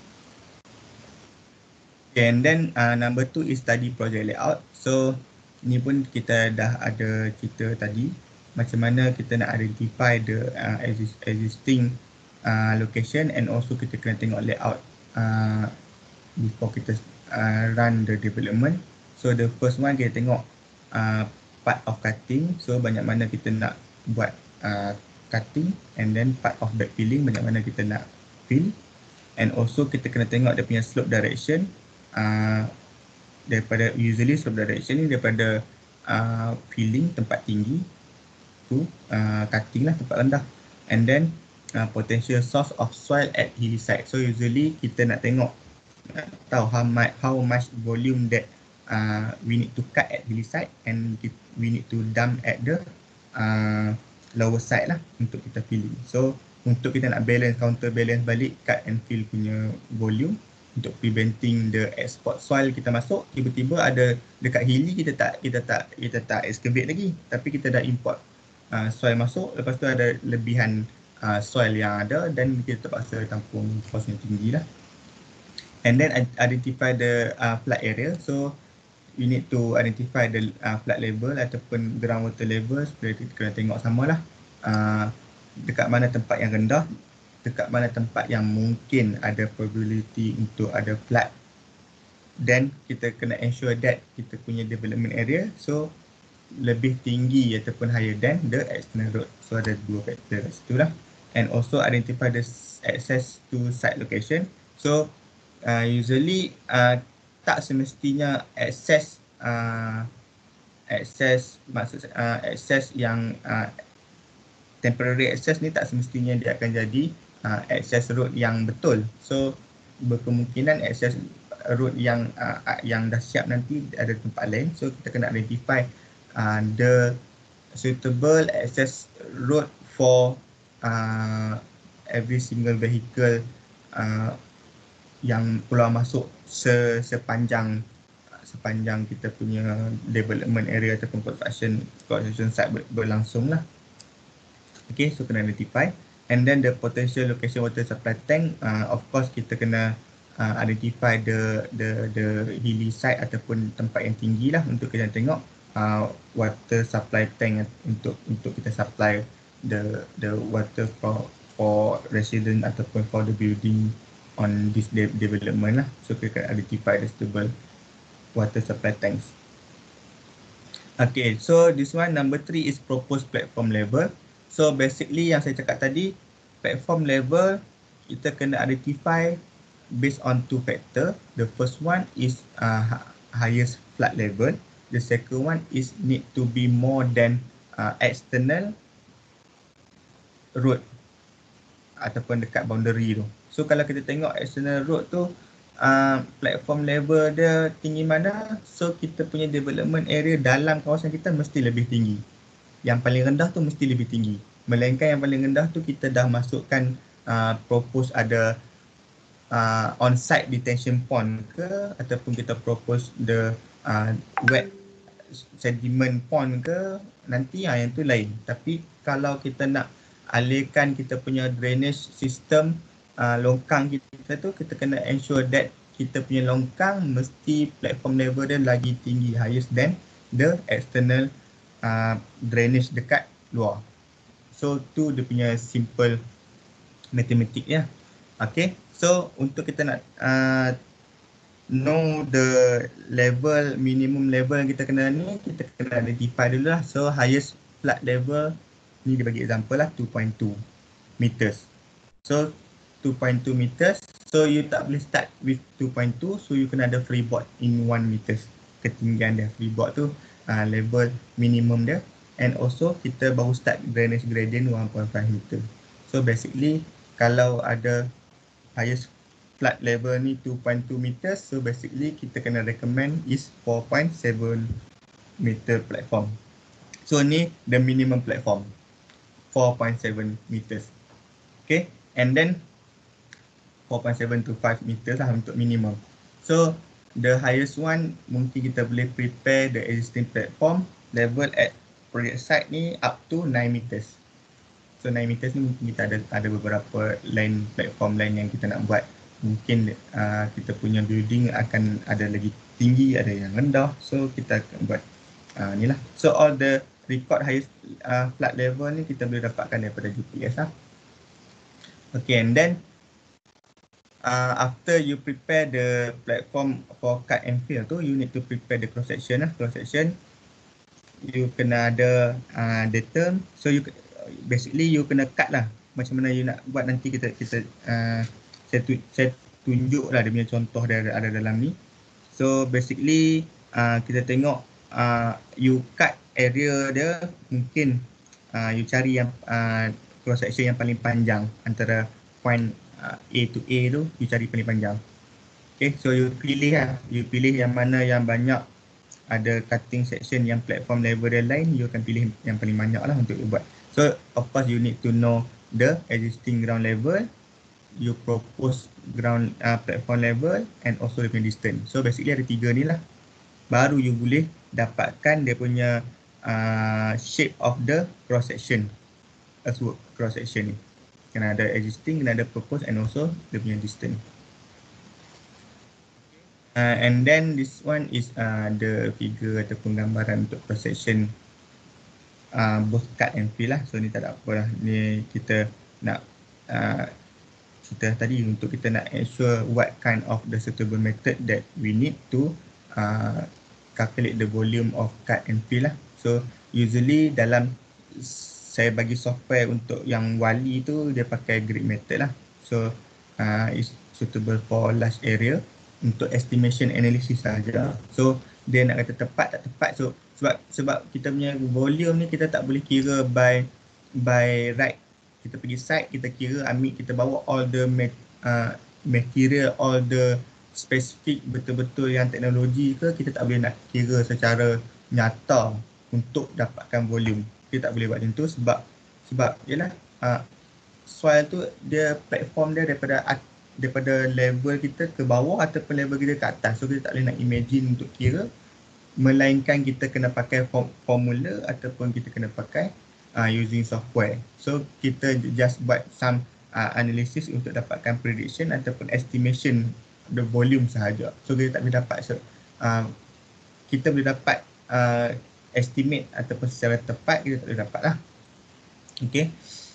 A: Okay, and then uh, number two is study project layout. So ni pun kita dah ada cerita tadi macam mana kita nak identify the uh, exist, existing uh, location and also kita kena tengok layout uh, before kita uh, run the development. So the first one kita tengok uh, part of cutting. So banyak mana kita nak buat uh, cutting, and then part of backfilling, banyak mana kita nak fill. And also kita kena tengok dia punya slope direction. Uh, daripada usually slope direction ni daripada uh, filling tempat tinggi to uh, cutting lah tempat rendah, and then uh, potential source of soil at hilly side. So usually kita nak tengok nak tahu how much how much volume that uh, we need to cut at hilly side and we need to dump at the uh, lower side lah untuk kita filling. So untuk kita nak balance, counter balance balik cut and fill punya volume untuk preventing the export soil kita masuk, tiba-tiba ada dekat hilly kita tak kita tak kita tak excavate lagi, tapi kita dah import uh, soil masuk, lepas tu ada lebihan uh, soil yang ada dan kita terpaksa tampung kos yang tinggi lah. And then identify the uh, flood area. So you need to identify the uh, flood level ataupun groundwater level supaya kita kena tengok samalah uh, dekat mana tempat yang rendah, dekat mana tempat yang mungkin ada probability untuk ada flood. Then kita kena ensure that kita punya development area so lebih tinggi ataupun higher than the external road. So ada dua faktor kat situ lah. And also identify the access to site location. So uh, usually uh, tak semestinya access uh, access maksud uh, access yang uh, temporary access ni tak semestinya dia akan jadi Uh, access road yang betul. So berkemungkinan access road yang uh, yang dah siap nanti ada tempat lain. So kita kena identify uh, the suitable access road for uh, every single vehicle uh, yang keluar masuk se sepanjang sepanjang kita punya development area ataupun construction construction site ber, berlangsung lah. Okay, so kena identify. And then the potential location water supply tank, uh, of course kita kena uh, identify the the the hilly side ataupun tempat yang tinggi lah untuk kita tengok uh, water supply tank untuk untuk kita supply the the water for for resident ataupun for the building on this de development lah. So kita kena identify the suitable water supply tanks. Okay, so this one number three is proposed platform level. So basically yang saya cakap tadi, platform level kita kena identify based on two factor. The first one is uh, highest flood level. The second one is need to be more than uh, external road ataupun dekat boundary tu. So kalau kita tengok external road tu uh, platform level dia tinggi mana, so kita punya development area dalam kawasan kita mesti lebih tinggi. Yang paling rendah tu mesti lebih tinggi. Melainkan yang paling rendah tu kita dah masukkan uh, propose ada uh, on-site detention pond ke, ataupun kita propose the uh, wet sediment pond ke, nanti uh, yang tu lain. Tapi kalau kita nak alihkan kita punya drainage system uh, longkang kita tu, kita kena ensure that kita punya longkang mesti platform level dia lagi tinggi, highest than the external Uh, drainage dekat luar. So tu dia punya simple matematik ya. Okay, so untuk kita nak uh, know the level, minimum level yang kita kena ni, kita kena identify dulu lah. So highest flood level ni dia bagi example lah two point two meters. So two point two meters, so you tak boleh start with two point two, so you kena ada freeboard in one meters. Ketinggian dia freeboard tu Uh, level minimum dia, and also kita baru start drainage gradient one point five meter. So basically kalau ada highest flood level ni two point two meters, so basically kita kena recommend is four point seven meter platform. So ni the minimum platform, four point seven meters. Okay, and then four point seven to five meters lah untuk minimum. So the highest one mungkin kita boleh prepare the existing platform level at project site ni up to nine meters. So nine meters ni mungkin kita ada ada beberapa line platform lain yang kita nak buat. Mungkin uh, kita punya building akan ada lagi tinggi, ada yang rendah. So kita akan buat uh, ni lah. So all the record highest uh, flood level ni kita boleh dapatkan daripada G P S lah. Okay, and then uh, after you prepare the platform for cut and fill tu, you need to prepare the cross section lah. Cross section you kena ada uh, data. So you basically you kena cut lah. Macam mana you nak buat nanti kita kita uh, saya, tu, saya tunjuk lah dia punya contoh dia ada, ada dalam ni. So basically uh, kita tengok uh, you cut area dia, mungkin uh, you cari yang uh, cross section yang paling panjang antara point uh, A to A tu, you cari paling panjang. Okay, so you pilih lah, you pilih yang mana yang banyak ada cutting section yang platform level dia lain, you akan pilih yang paling banyak lah untuk you buat. So of course you need to know the existing ground level, you propose ground uh, platform level and also the distance. So basically ada tiga ni lah. Baru you boleh dapatkan dia punya uh, shape of the cross section. Earthwork cross section ni. Kena ada existing, kena ada propose and also dia punya distance. Uh, and then this one is uh, the figure ataupun gambaran untuk cross section uh, both cut and fill lah. So ni tak ada apa lah. Ni kita nak uh, kita tadi untuk kita nak ensure what kind of the suitable method that we need to uh, calculate the volume of cut and fill lah. So usually dalam saya bagi software untuk yang wali tu dia pakai grid method lah. So uh, is suitable for large area untuk estimation analysis saja. So dia nak kata tepat tak tepat. So sebab sebab kita punya volume ni kita tak boleh kira by by right. Kita pergi site, kita kira, ambil, kita bawa all the mat, uh, material, all the specific betul-betul yang teknologi ke, kita tak boleh nak kira secara nyata untuk dapatkan volume. Kita tak boleh buat macam tu sebab sebab yalah uh, soil tu dia platform dia daripada daripada level kita ke bawah ataupun level kita ke atas. So kita tak boleh nak imagine untuk kira, melainkan kita kena pakai formula ataupun kita kena pakai Uh, using software. So kita just buat some uh, analysis untuk dapatkan prediction ataupun estimation the volume sahaja. So kita tak boleh dapat so, uh, kita boleh dapat uh, estimate ataupun secara tepat kita tak boleh dapat lah. Okay.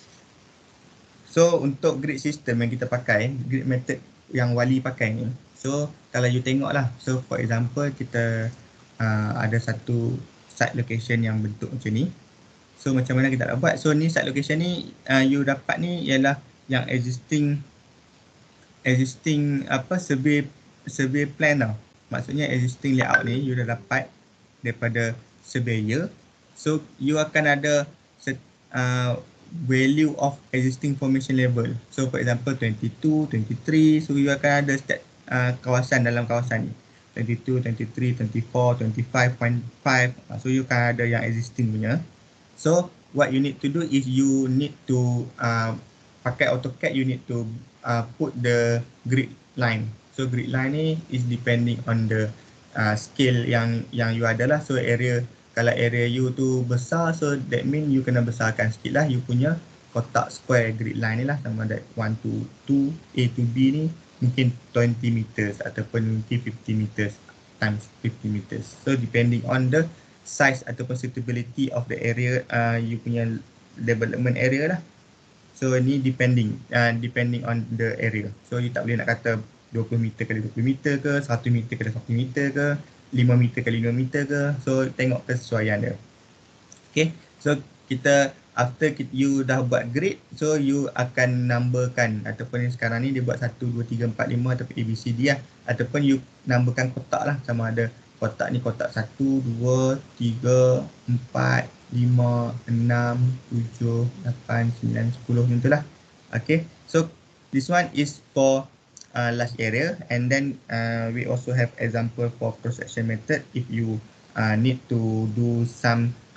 A: So untuk grid system yang kita pakai, grid method yang wali pakai ni. So kalau you tengok lah, so for example kita uh, ada satu site location yang bentuk macam ni. So macam mana kita nak buat? So ni site location ni uh, you dapat ni ialah yang existing existing apa survey survey plan tau. Maksudnya existing layout ni you dah dapat daripada surveyor. So you akan ada set, uh, value of existing formation level. So for example twenty-two, twenty-three, so you akan ada stat uh, kawasan dalam kawasan ni. twenty-two, twenty-three, twenty-four, twenty-five point five. So you akan ada yang existing punya. So what you need to do is you need to uh, pakai AutoCAD, you need to uh, put the grid line. So grid line ni is depending on the uh, scale yang yang you ada lah. So area, kalau area you tu besar, so that mean you kena besarkan sikit lah you punya kotak square grid line ni lah. Sama ada one to two, A to B ni mungkin twenty meters ataupun mungkin fifty meters times fifty meters. So depending on the size ataupun suitability of the area, uh, you punya development area lah. So ni depending uh, depending on the area. So you tak boleh nak kata twenty meter kali twenty meter ke, one meter kali one meter ke, five meter kali five meter ke. So tengok kesesuaian dia. Okay, so kita after you dah buat grid, so you akan numberkan ataupun sekarang ni dia buat one, two, three, four, five ataupun A B C D lah, ataupun you numberkan kotak lah, sama ada kotak ni kotak one, two, three, four, five, enam, tujuh, lapan, sembilan, sepuluh macam tu lah. Okay, so this one is for uh, large area, and then uh, we also have example for cross section method if you uh, need to do some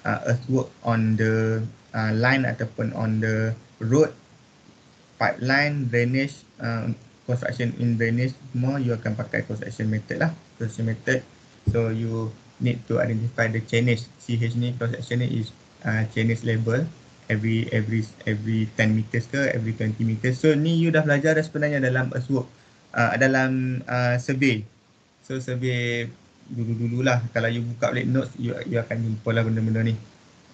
A: uh, earthwork on the uh, line ataupun on the road, pipeline, drainage, uh, construction in drainage, semua you akan pakai construction method lah. Construction method. So you need to identify the chainage. C H ni construction ni is uh, chainage level every every every ten meters ke every twenty meters. So ni you dah belajar dah sebenarnya dalam earthwork, uh, dalam uh, survey. So survey dulu-dulu lah, kalau you buka balik notes you, you akan jumpa lah benda-benda ni.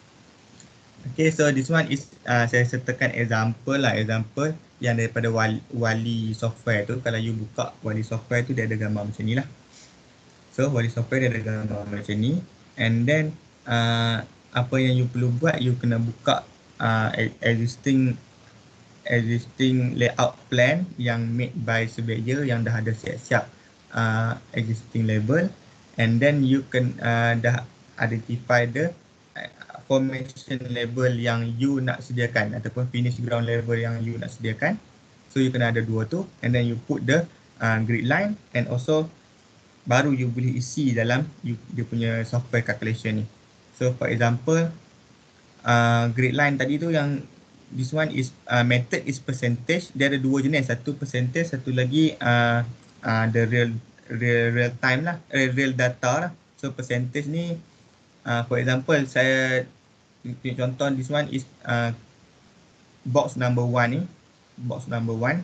A: Okay, so this one is uh, saya sertakan example lah, example yang daripada wali, wali software tu. Kalau you buka wali software tu dia ada gambar macam ni lah. So wali software dia ada gambar macam ni, and then uh, apa yang you perlu buat, you kena buka uh, existing existing layout plan yang made by surveyor yang dah ada siap-siap uh, existing label, and then you can uh, dah identify the formation level yang you nak sediakan ataupun finish ground level yang you nak sediakan. So you kena ada dua tu, and then you put the uh, grid line, and also baru you boleh isi dalam you, dia punya software calculation ni. So for example, uh, grid line tadi tu yang this one is uh, method is percentage. Dia ada dua jenis, satu percentage, satu lagi uh, uh, the real real real time lah, uh, real data lah. So percentage ni uh, for example saya contoh, this one is uh, box number one ni, box number one.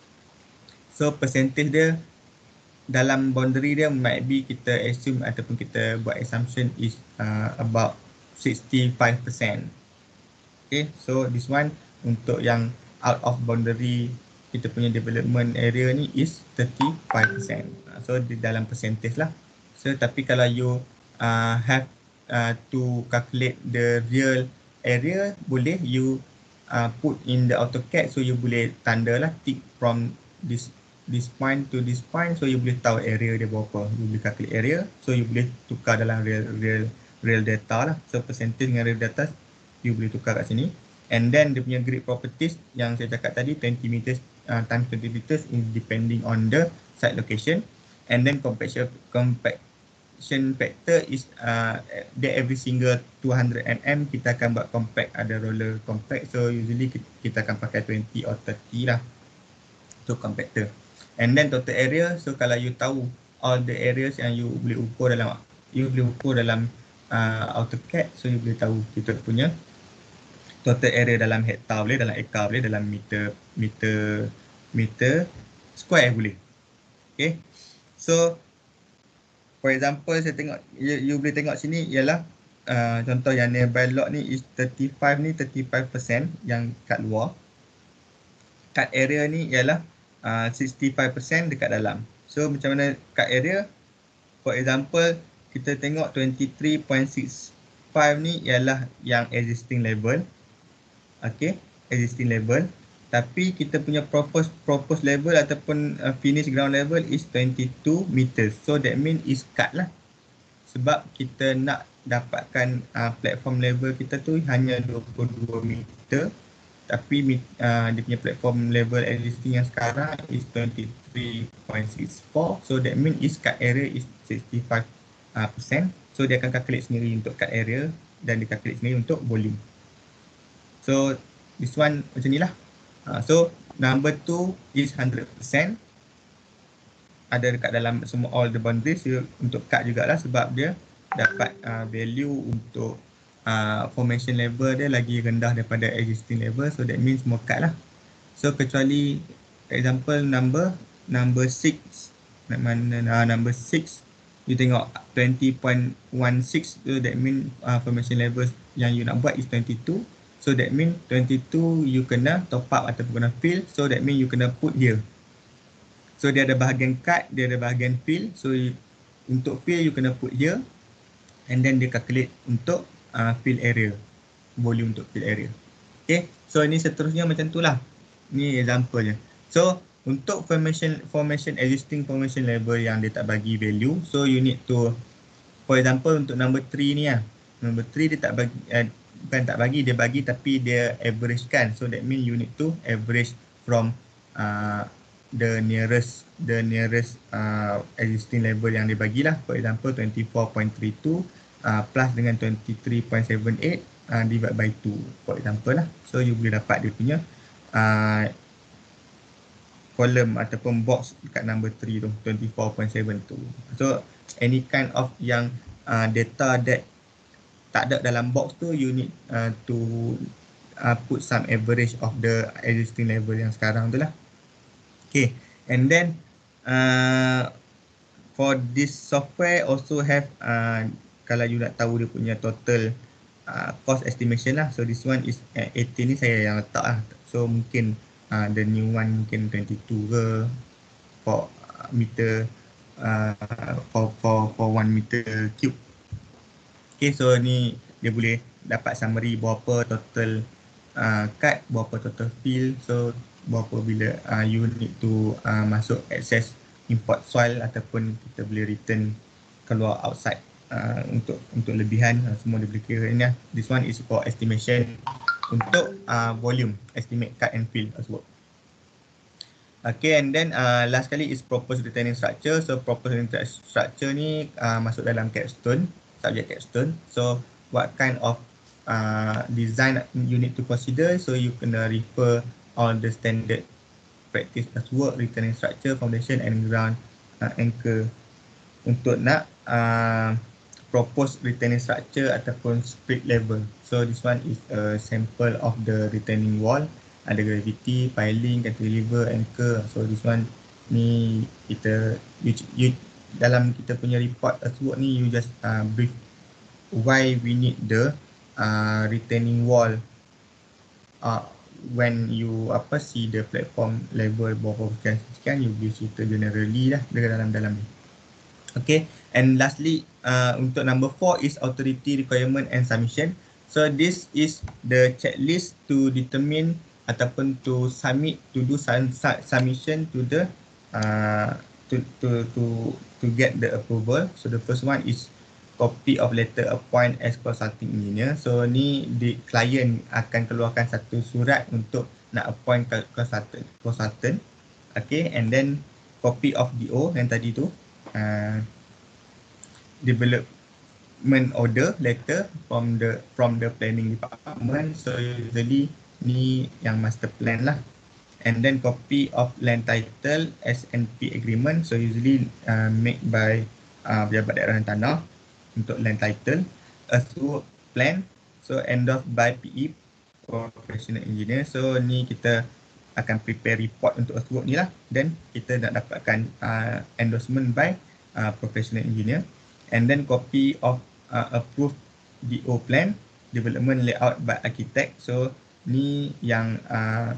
A: So percentage dia dalam boundary dia might be kita assume ataupun kita buat assumption is uh, about sixty-five percent. Okay, so this one untuk yang out of boundary kita punya development area ni is thirty-five percent. So di dalam percentage lah. So tapi kalau you uh, have Uh, to calculate the real area, boleh you uh, put in the AutoCAD, so you boleh tanda lah tick from this this point to this point, so you boleh tahu area dia berapa, you boleh calculate area, so you boleh tukar dalam real real real data lah. So percentage dengan real data you boleh tukar kat sini, and then dia punya grid properties yang saya cakap tadi twenty meters uh, times twenty meters is depending on the site location, and then compaction compact factor is uh, dia every single two hundred millimeter kita akan buat compact, ada roller compact, so usually kita akan pakai twenty or thirty lah untuk compactor. And then total area, so kalau you tahu all the areas yang you boleh ukur dalam you boleh ukur dalam uh, AutoCAD, so you boleh tahu kita punya total area dalam hektar boleh, dalam ekar boleh, dalam meter meter meter square boleh. Okay, so for example, saya tengok, you, you boleh tengok sini ialah uh, contoh yang nearby lot ni is thirty-five ni, thirty-five percent yang kat luar. Kat area ni ialah uh, sixty-five percent dekat dalam. So macam mana kat area? For example, kita tengok twenty-three point six five ni ialah yang existing level. Okay, existing level. Tapi kita punya proposed proposed level ataupun uh, finish ground level is twenty-two meters. So that means is cut lah. Sebab kita nak dapatkan uh, platform level kita tu hanya dua puluh dua meter. Tapi uh, dia punya platform level existing yang sekarang is twenty-three point six four. So that means is cut area is sixty-five percent. So dia akan calculate sendiri untuk cut area dan dia calculate sendiri untuk volume. So this one macam ni lah. Uh, so number two is one hundred percent. Ada dekat dalam semua all the boundaries, untuk cut jugalah sebab dia dapat uh, value untuk uh, formation level dia lagi rendah daripada existing level. So that means more cut lah. So kecuali example number number six, mana uh, number six you tengok twenty point one six, so that means uh, formation level yang you nak buat is twenty-two. So that means twenty-two you kena top up ataupun kena fill. So that means you kena put here. So dia ada bahagian cut, dia ada bahagian fill. So you, untuk fill you kena put here. And then dia calculate untuk uh, fill area. Volume untuk fill area. Okay. So ini seterusnya macam tu lah. Ni example je. So untuk formation formation existing formation level yang dia tak bagi value. So you need to, for example untuk number three ni lah. Number three dia tak bagi, uh, bukan tak bagi, dia bagi tapi dia average kan. So that means you need to average from uh, the nearest the nearest uh, existing level yang dia bagilah. For example twenty-four point three two. uh, plus dengan twenty-three point seven eight uh, divide by two for example lah. So you boleh dapat dia punya uh, column ataupun box dekat number three tu, twenty-four point seven two. So any kind of yang uh, data that tak ada dalam box tu, you need uh, to uh, put some average of the existing level yang sekarang tu lah. Okay, and then uh, for this software also have uh, kalau you nak tahu dia punya total uh, cost estimation lah. So this one is uh, eighteen ni saya yang letak lah. So mungkin uh, the new one mungkin twenty-two ke for meter uh, for for for one meter cube. Okay, so ni dia boleh dapat summary berapa total uh, cut, berapa total fill, so berapa bila uh, you need to uh, masuk access import soil ataupun kita boleh return keluar outside uh, untuk untuk lebihan uh, semua dia boleh kira ni lah. This one is for estimation untuk uh, volume, estimate cut and fill as well. Okay, and then uh, last kali is proposed retaining structure. So proposed retaining structure ni uh, masuk dalam capstone, subject capstone. So what kind of uh, design you need to consider? So you kena refer all the standard practice earthwork, retaining structure, foundation and ground uh, anchor untuk nak uh, propose retaining structure ataupun split level. So this one is a sample of the retaining wall. Ada gravity, piling, cantilever, anchor. So this one ni kita you, you, dalam kita punya report earthwork ni you just uh, brief why we need the uh, retaining wall uh, when you apa see the platform level berapa sekian sekian, you boleh cerita generally lah dekat dalam-dalam ni. Okay, and lastly uh, untuk number four is authority requirement and submission. So this is the checklist to determine ataupun to submit, to do some submission to the uh, to to to to get the approval. So the first one is copy of letter appoint as consulting engineer. So ni di client akan keluarkan satu surat untuk nak appoint consultant consultant. Okay, and then copy of D O yang tadi tu, uh, development order letter from the from the planning department. So usually ni yang master plan lah. And then copy of land title, S N P agreement. So usually uh, made by uh, pejabat daerah dan tanah untuk land title. Earthwork plan, so endorsed by P E, professional engineer. So ni kita akan prepare report untuk earthwork ni lah. Then kita nak dapatkan uh, endorsement by uh, professional engineer. And then copy of uh, approved D O plan, development layout by architect. So ni yang uh,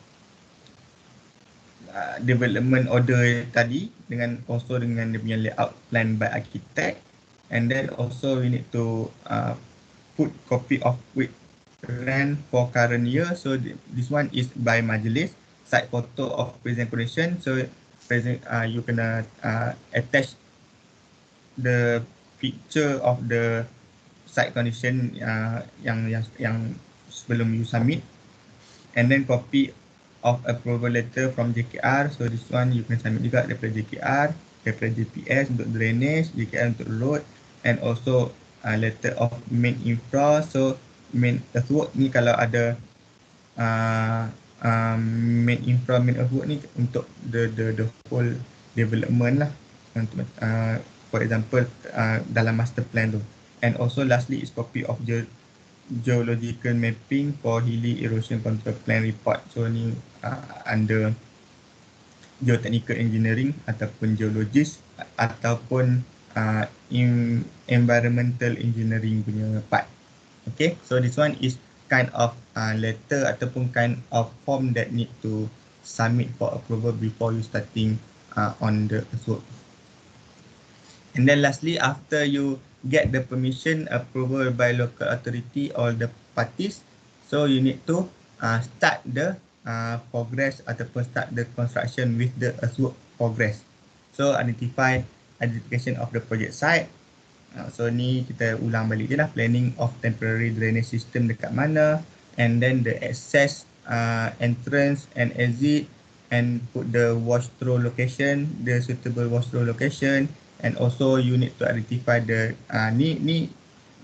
A: uh, development order tadi dengan also dengan dia punya layout plan by architect. And then also we need to uh, put copy of with rent for current year. So this one is by majlis. Site photo of present condition. So present uh, you kena uh, attach the picture of the site condition uh, yang yang yang sebelum you submit. And then copy of approval letter from J K R. So this one you can submit juga daripada J K R, daripada J P S untuk drainage, J K R untuk road, and also uh, letter of main infra. So main earthwork ni kalau ada uh, um, main infra, main earthwork ni untuk the the the whole development lah. Untuk uh, for example uh, dalam master plan tu. And also lastly is copy of the geological mapping for hilly erosion control plan report. So ni uh, under geotechnical engineering ataupun geologist ataupun uh, in environmental engineering punya part. Okay, so this one is kind of uh, letter ataupun kind of form that need to submit for approval before you starting uh, on the work. And then lastly, after you get the permission approval by local authority or the parties, so you need to uh, start the uh, progress ataupun start the construction with the earthwork progress. So identify identification of the project site. Uh, so ni kita ulang balik je lah, planning of temporary drainage system dekat mana, and then the access, uh, entrance and exit, and put the wash through location, the suitable wash through location. And also you need to identify the uh, ni ni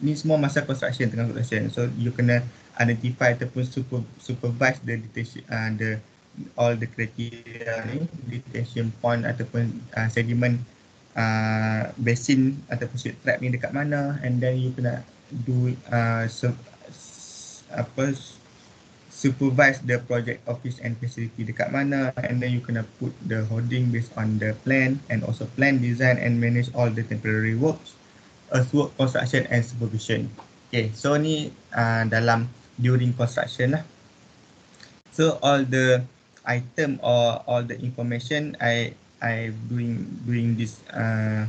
A: ni semua masa construction, tengah construction. So you kena identify ataupun super, supervise the detention, uh, the all the criteria ni, detention pond ataupun uh, sediment uh, basin ataupun silt trap ni dekat mana, and then you kena do uh, so, apa supervise the project office and facility dekat mana, and then you kena put the holding based on the plan, and also plan, design and manage all the temporary works, earthwork, construction and supervision. Okay, so ni uh, dalam during construction lah. So all the item or all the information I I doing doing this uh,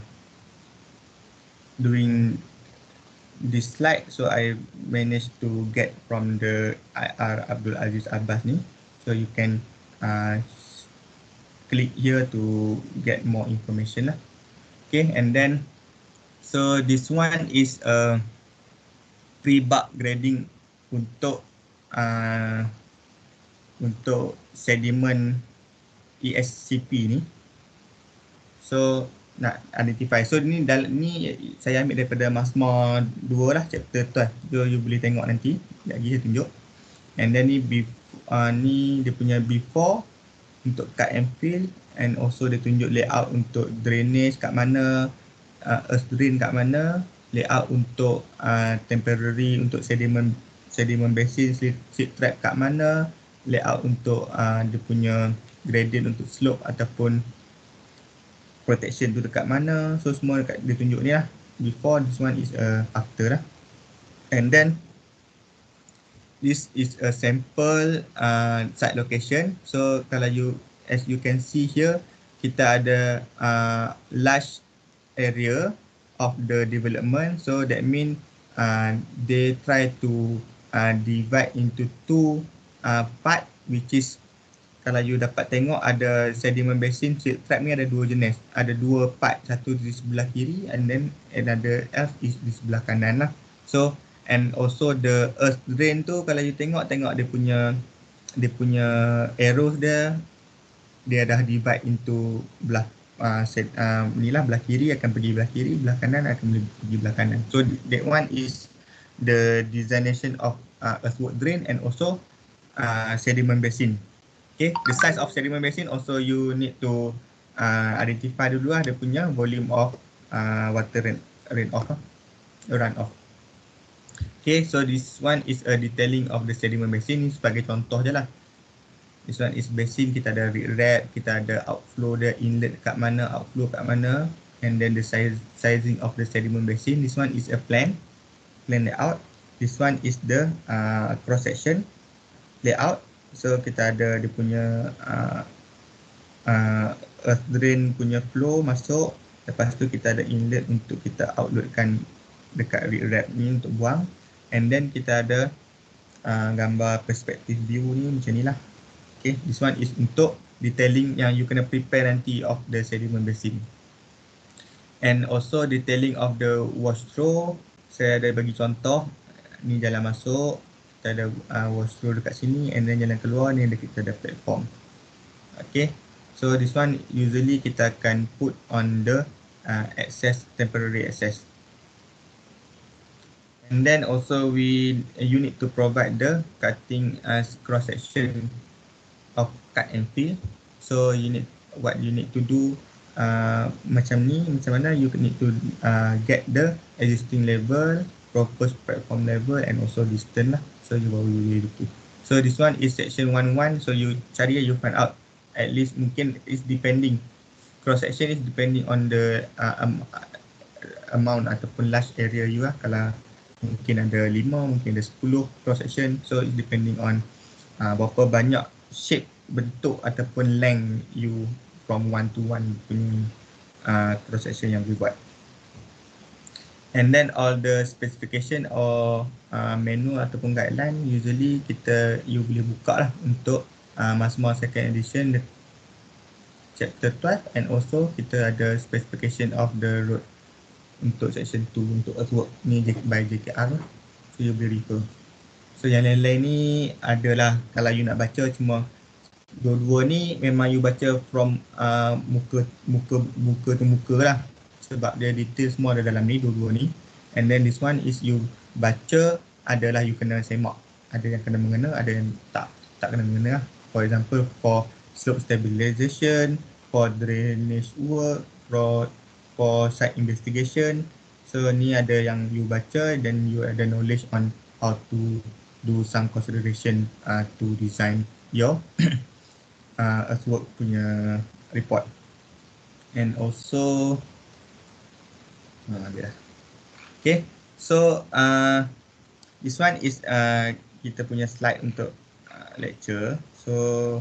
A: doing this slide, so I managed to get from the I R Abdul Aziz Abbas ni. So you can uh, click here to get more information lah. Okay, and then so this one is a pre-bulk grading untuk uh, untuk sedimen E S C P ni. So nak identify. So ni ni saya ambil daripada Masma dua lah, chapter tu lah. So you boleh tengok nanti. Sekejap lagi saya tunjuk. And then ni uh, ni dia punya before untuk cut and fill, and also dia tunjuk layout untuk drainage kat mana, uh, earth drain kat mana, layout untuk uh, temporary untuk sediment sediment basin, silt trap kat mana, layout untuk uh, dia punya gradient untuk slope ataupun protection tu dekat mana. So semua dekat dia tunjuk ni lah. Before, this one is a after lah. And then this is a sample uh, site location. So kalau you, as you can see here, kita ada uh, large area of the development. So that mean uh, they try to uh, divide into two uh, part, which is kalau you dapat tengok ada sediment basin, silt trap ni ada dua jenis. Ada dua part, satu di sebelah kiri and then another else is di sebelah kanan lah. So and also the earth drain tu kalau you tengok, tengok dia punya dia punya arrows dia, dia dah divide into belah uh, set, uh, ni lah, belah kiri akan pergi belah kiri, belah kanan akan pergi belah kanan. So that one is the designation of uh, earthwork drain and also uh, sediment basin. Okay, the size of sediment basin also you need to uh, identify dulu lah dia punya volume of uh, water rain, rain off lah, run off. Okay, so this one is a detailing of the sediment basin ni sebagai contoh je lah. This one is basin, kita ada red, kita ada outflow dia, inlet kat mana, outflow kat mana, and then the size sizing of the sediment basin. This one is a plan, plan layout. This one is the uh, cross section layout. So kita ada dia punya uh, uh, earth drain punya flow masuk. Lepas tu kita ada inlet untuk kita outloadkan dekat rig wrap ni untuk buang. And then kita ada uh, gambar perspective view ni macam ni lah. Okay, this one is untuk detailing yang you kena prepare nanti of the sediment basin. And also detailing of the wash throw. Saya ada bagi contoh, ni jalan masuk. Kita ada uh, wash through dekat sini, and then jalan keluar ni ada, kita ada platform. Okay, so this one usually kita akan put on the uh, access, temporary access. And then also we you need to provide the cutting as cross section of cut and fill. So you need, what you need to do uh, macam ni, macam mana you need to uh, get the existing level, proposed platform level and also distance lah. So you will really look. So this one is section one one. So you cari, you find out at least mungkin is depending, cross section is depending on the uh, um, amount ataupun large area you lah. Kalau mungkin ada lima, mungkin ada sepuluh cross section. So it's depending on uh, berapa banyak shape, bentuk ataupun length you from one to one punya uh, cross section yang you buat. And then all the specification or uh, menu ataupun guideline usually kita you boleh buka lah untuk uh, Masma second edition chapter twelve, and also kita ada specification of the road untuk section two untuk earthwork ni by J K R. So you boleh refer. So yang lain-lain ni adalah kalau you nak baca cuma dua-dua ni memang you baca from uh, muka muka muka tu muka lah. Sebab dia detail semua ada dalam ni, dua-dua ni. And then this one is you baca adalah you kena semak. Ada yang kena mengena, ada yang tak tak kena mengena. For example, for slope stabilization, for drainage work, for, for site investigation. So ni ada yang you baca, then you ada knowledge on how to do some consideration uh, to design your uh, earthwork punya report. And also, uh, dia. Okay, so uh, this one is uh, kita punya slide untuk uh, lecture. So,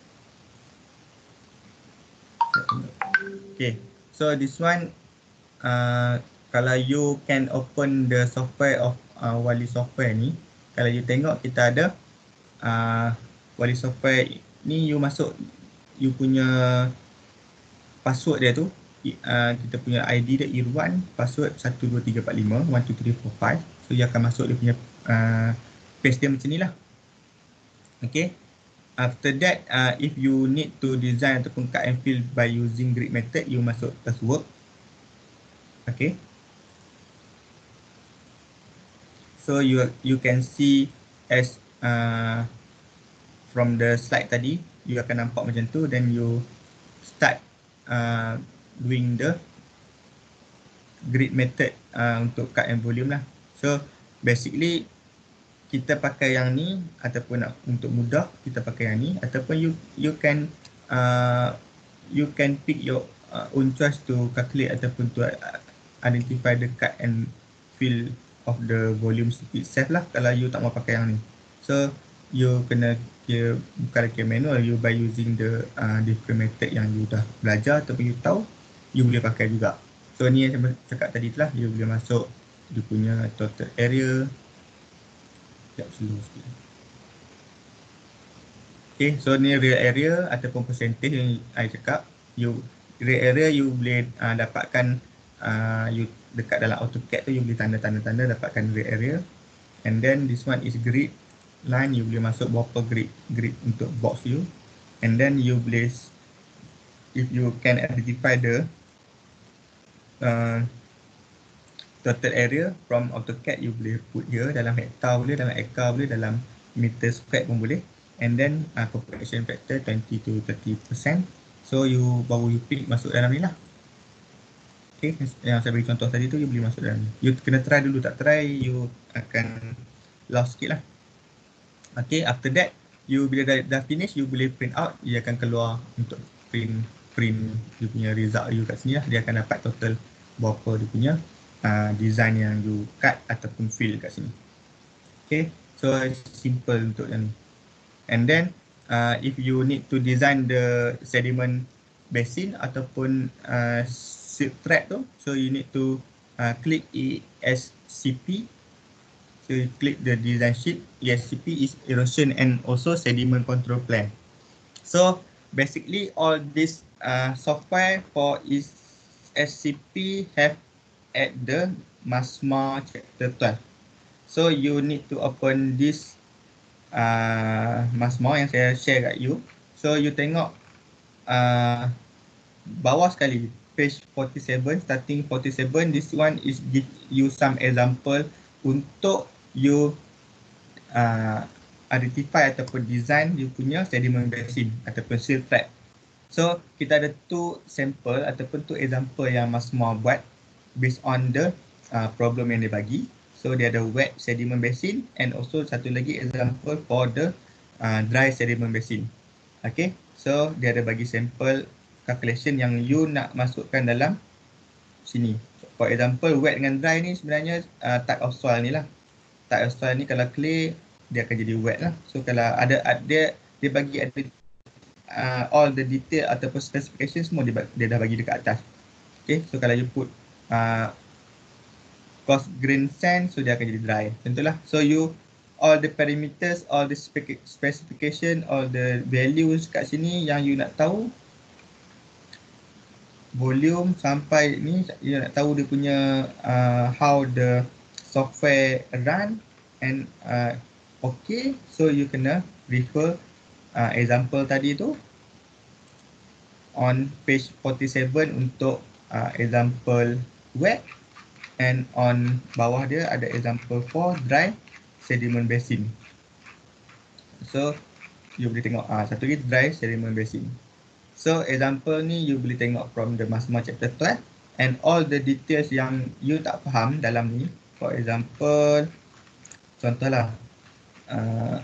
A: okay, so this one, uh, kalau you can open the software of uh, Wali software ni, kalau you tengok kita ada uh, Wali software ni, you masuk you punya password dia tu, uh, kita punya I D dia Irwan, password one two three four five, one two three four five. So dia akan masuk dia punya uh, page dia macam ni lah. Okay. After that, uh, if you need to design ataupun cut and fill by using grid method, you masuk earthwork. Okay. So you you can see as uh, from the slide tadi, you akan nampak macam tu, then you start uh, doing the grid method uh, untuk cut and volume lah. So basically kita pakai yang ni, ataupun nak, untuk mudah kita pakai yang ni, ataupun you you can uh, you can pick your uh, own choice to calculate ataupun to uh, identify the cut and fill of the volume itself lah kalau you tak mau pakai yang ni. So you kena kira, bukan kira manual, you by using the uh, different method yang you dah belajar ataupun you tahu, you boleh pakai juga. So ni yang saya cakap tadi tu lah, you boleh masuk dia punya total area. Sekejap slow sikit. Okay, so ni real area ataupun percentage yang saya cakap. You real area you boleh uh, dapatkan uh, you dekat dalam AutoCAD tu, you boleh tanda-tanda-tanda dapatkan real area. And then this one is grid line, you boleh masuk berapa grid grid untuk box you. And then you boleh, if you can identify the uh, total area from AutoCAD, you boleh put here dalam hektar boleh, dalam ekar boleh, dalam meter square pun boleh. And then uh, population factor twenty to thirty percent. So you baru you pick masuk dalam ni lah. Okay, yang saya beri contoh tadi tu, you boleh masuk dalam ni. You kena try dulu, tak try you akan lost sikit lah. Okay, after that you bila dah, dah finish, you boleh print out, dia akan keluar untuk print print you punya result you kat sini lah. Dia akan dapat total berapa dia punya uh, design yang you cut ataupun fill kat sini. Okay, so simple untuk yang ni. And then uh, if you need to design the sediment basin ataupun uh, silt trap tu, so you need to uh, click E S C P. So you click the design sheet. E S C P is erosion and also sediment control plan. So basically all this uh, software for E S C P have at the MASMA chapter twelve. So you need to open this uh, MASMA yang saya share kat you. So you tengok uh, bawah sekali, page forty-seven, starting forty-seven, this one is give you some example untuk you uh, identify ataupun design you punya sediment basin ataupun silt trap. So kita ada two sample ataupun two example yang MASMA buat based on the uh, problem yang dia bagi. So dia ada wet sediment basin and also satu lagi example for the uh, dry sediment basin. Okay, so dia ada bagi sampel calculation yang you nak masukkan dalam sini. For example, wet dengan dry ni sebenarnya uh, type of soil ni lah. Type of soil ni kalau clay, dia akan jadi wet lah. So kalau ada, dia dia bagi ada uh, all the detail ataupun specification semua dia, dia dah bagi dekat atas. Okay, so kalau you put uh, coarse grain sand, so dia akan jadi dry. Tentulah. So you all the parameters, all the specification, all the values kat sini yang you nak tahu, volume sampai ni, you nak tahu dia punya uh, how the software run and uh, okay, so you kena refer uh, example tadi tu on page forty-seven untuk uh, example wet And on bawah dia ada example for dry sediment basin. So you boleh tengok ah satu lagi dry sediment basin. So example ni you boleh tengok from the MASMA chapter twelve and all the details yang you tak faham dalam ni. For example, contohlah uh,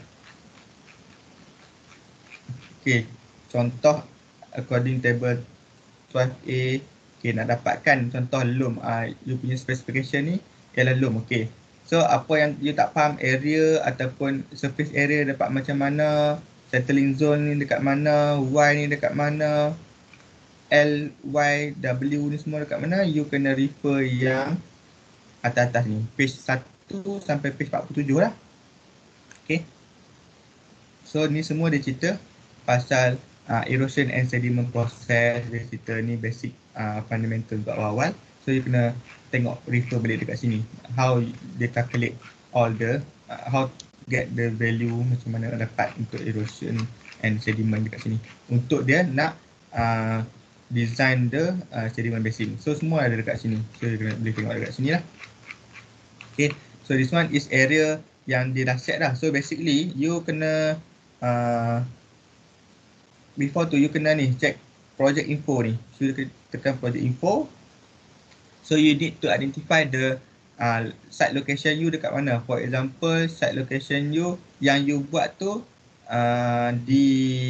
A: okay, contoh according table twelve A, okay, nak dapatkan contoh loam, uh, you punya specification ni ialah loam, okay. So apa yang you tak faham, area ataupun surface area dapat macam mana, settling zone ni dekat mana, Y ni dekat mana, L, Y, W ni semua dekat mana, you kena refer yang atas-atas ni, page satu sampai page empat puluh tujuh lah. Okay. So ni semua dia cerita pasal uh, erosion and sediment process, dia cerita ni basic uh, fundamental untuk awal-awal. So you kena tengok, refer balik dekat sini, how they calculate all the, uh, how get the value, macam mana dapat untuk erosion and sediment dekat sini. Untuk dia nak uh, design the uh, sediment basin. So semua ada dekat sini. So you kena boleh tengok dekat sini lah. Okay, so this one is area yang dia dah set dah. So basically you kena uh, before tu you kena ni check project info ni. So you tekan project info. So you need to identify the uh, site location you dekat mana. For example, site location you yang you buat tu uh, di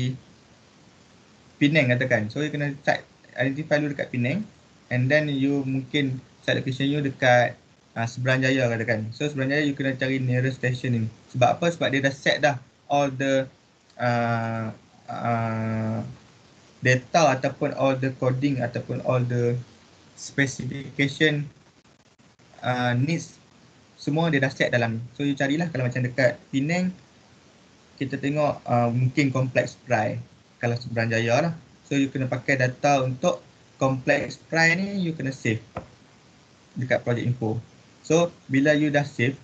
A: Penang katakan. So you kena site identify lu dekat Penang, and then you mungkin site location you dekat uh, Seberang Jaya katakan. So Seberang Jaya you kena cari nearest station ni. Sebab apa? Sebab dia dah set dah all the uh, uh, data ataupun all the coding ataupun all the specification uh, needs, semua dia dah set dalam ni. So you carilah, kalau macam dekat Penang kita tengok uh, mungkin complex pry, kalau Seberang Jaya lah. So you kena pakai data untuk complex pry ni, you kena save dekat project info. So bila you dah save,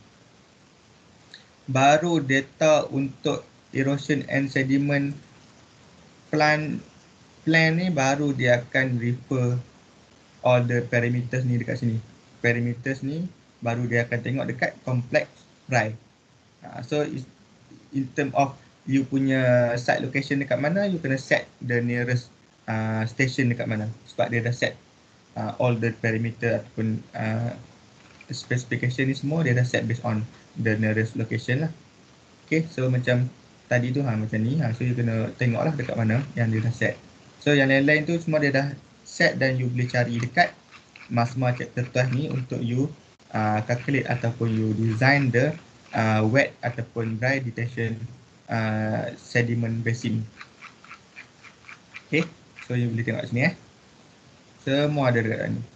A: baru data untuk erosion and sediment plan plan ni baru dia akan refer all the parameters ni dekat sini. Parameters ni baru dia akan tengok dekat complex pry. Uh, so in term of you punya site location dekat mana, you kena set the nearest uh, station dekat mana. Sebab dia dah set uh, all the parameter ataupun uh, specification ni semua dia dah set based on the nearest location lah. Okay, so macam tadi tu ha, macam ni ha, so you kena tengok lah dekat mana yang dia dah set. So yang lain-lain tu semua dia dah set dan you boleh cari dekat MASMA chapter twelve ni untuk you uh, calculate ataupun you design the uh, wet ataupun dry detention uh, sediment basin. Okay, so you boleh tengok sini eh. Semua ada dekat ni.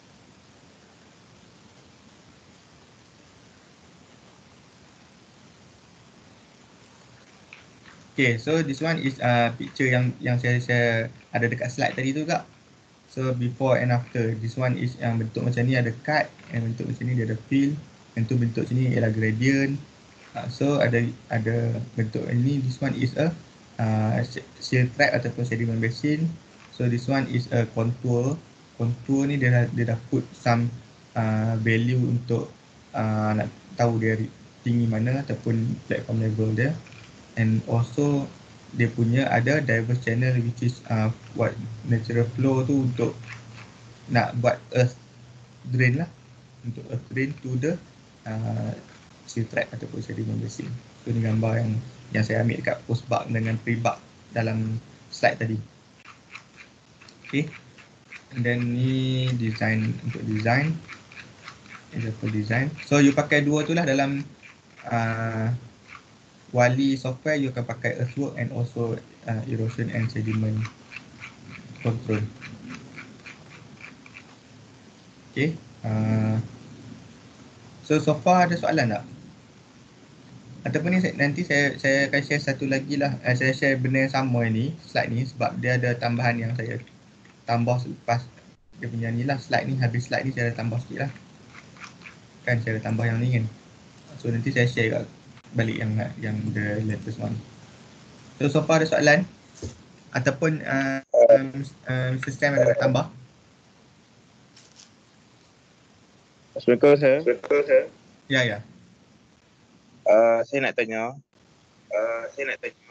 A: Okay, so this one is uh, picture yang yang saya saya ada dekat slide tadi tu kak. So before and after, this one is yang bentuk macam ni ada cut, yang bentuk macam ni dia ada fill, yang tu bentuk sini ialah gradient. Uh, so ada ada bentuk ini, this one is a uh, shear trap ataupun sediment basin. So this one is a contour. Contour ni dia dah, dia dah put some uh, value untuk uh, nak tahu dia tinggi mana ataupun platform level dia. And also dia punya ada diverse channel which is uh, buat natural flow tu untuk nak buat earth drain lah, untuk earth drain to the uh, shear trap ataupun sediment basin. So ni gambar yang yang saya ambil dekat postbug dengan prebug dalam slide tadi. Okay, and then ni design, untuk design example design. So you pakai dua tu lah dalam uh, Wali software, you akan pakai earthwork and also uh, erosion and sediment control. Okay, uh, so so far ada soalan tak? Ataupun ni nanti saya saya akan share satu lagi lah, uh, saya share benda yang sama ni, slide ni, sebab dia ada tambahan yang saya tambah selepas dia punya ni lah, slide ni, habis slide ni saya ada tambah sikit lah. Kan saya ada tambah yang ni kan. So nanti saya share kat balik yang yang the latest one. So so far ada soalan ataupun uh, um, uh, Mister Sam ada nak tambah?
C: Assalamualaikum sir.
A: Ya, ya.
C: Uh, saya nak tanya. Uh, saya nak tanya.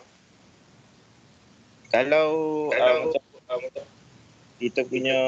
C: Kalau, Kalau uh, macam, uh, macam kita punya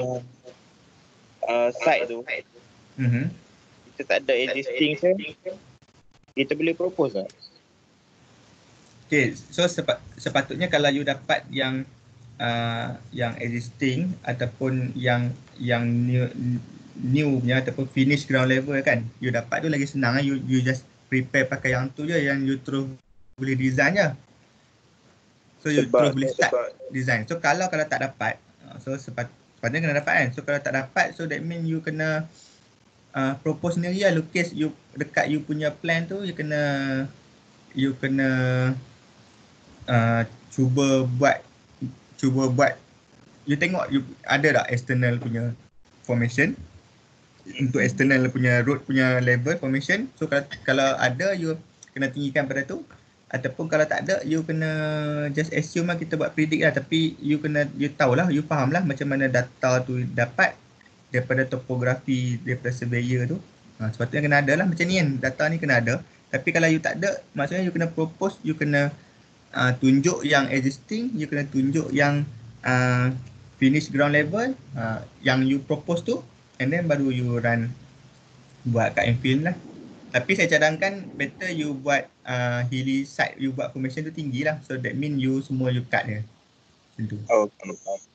C: uh, site tu,
A: Mm-hmm.
C: kita tak ada existing sir, kita boleh propose tak?
A: Okay, so sepa- sepatutnya kalau you dapat yang uh, yang existing ataupun yang yang new new punya ataupun finish ground level kan, you dapat tu lagi senang, you you just prepare pakai yang tu je, yang you terus boleh design je. So you
C: Sebab-
A: terus boleh start
C: sebab-
A: design. So kalau kalau tak dapat, uh, so sepat, sepatutnya kena dapat kan. So kalau tak dapat, so that mean you kena uh, propose sendiri lah, lukis you dekat you punya plan tu, you kena you kena uh, cuba buat cuba buat you tengok you ada tak external punya formation untuk external punya road punya level formation. So kalau, kalau ada, you kena tinggikan pada tu, ataupun kalau tak ada, you kena just assume lah, kita buat predict lah, tapi you kena you tahulah, you faham lah macam mana data tu dapat daripada topografi, daripada surveyor tu. Ha, sepatutnya kena ada lah macam ni kan, data ni kena ada. Tapi kalau you tak ada, maksudnya you kena propose, you kena uh, tunjuk yang existing, you kena tunjuk yang uh, finish ground level uh, yang you propose tu, and then baru you run buat kat infill lah. Tapi saya cadangkan better you buat uh, hilly side, you buat formation tu tinggi lah. So that mean you semua you cut je. Macam tu.
C: Okay.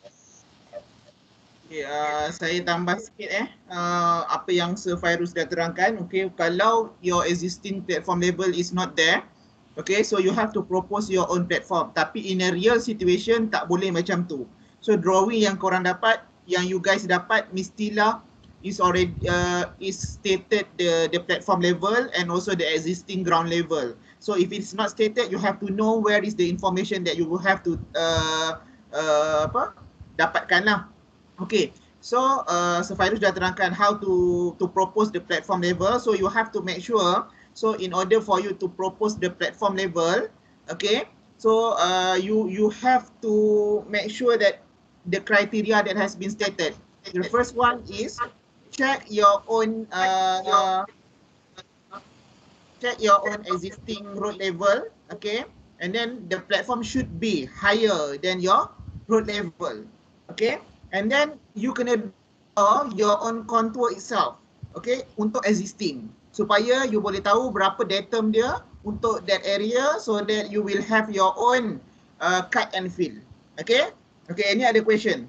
B: Okay, uh, saya tambah sikit eh uh, apa yang Sir Fairuz dah terangkan. Okay, kalau your existing platform level is not there, okay, so you have to propose your own platform. Tapi in a real situation tak boleh macam tu. So drawing yang korang dapat, yang you guys dapat, mestilah is already uh, is stated the the platform level and also the existing ground level. So if it's not stated, you have to know where is the information that you will have to uh, uh, apa dapatkan lah. Okay, so uh, Sir Fairuz dah terangkan how to to propose the platform level. So you have to make sure, so in order for you to propose the platform level, okay, so uh, you you have to make sure that the criteria that has been stated. The first one is check your own uh, check your own existing road level, okay, and then the platform should be higher than your road level, okay, and then you kena draw your own contour itself, okay, untuk existing, supaya you boleh tahu berapa datum dia untuk that area, so that you will have your own uh, cut and fill, okay. Okay, ini ada question.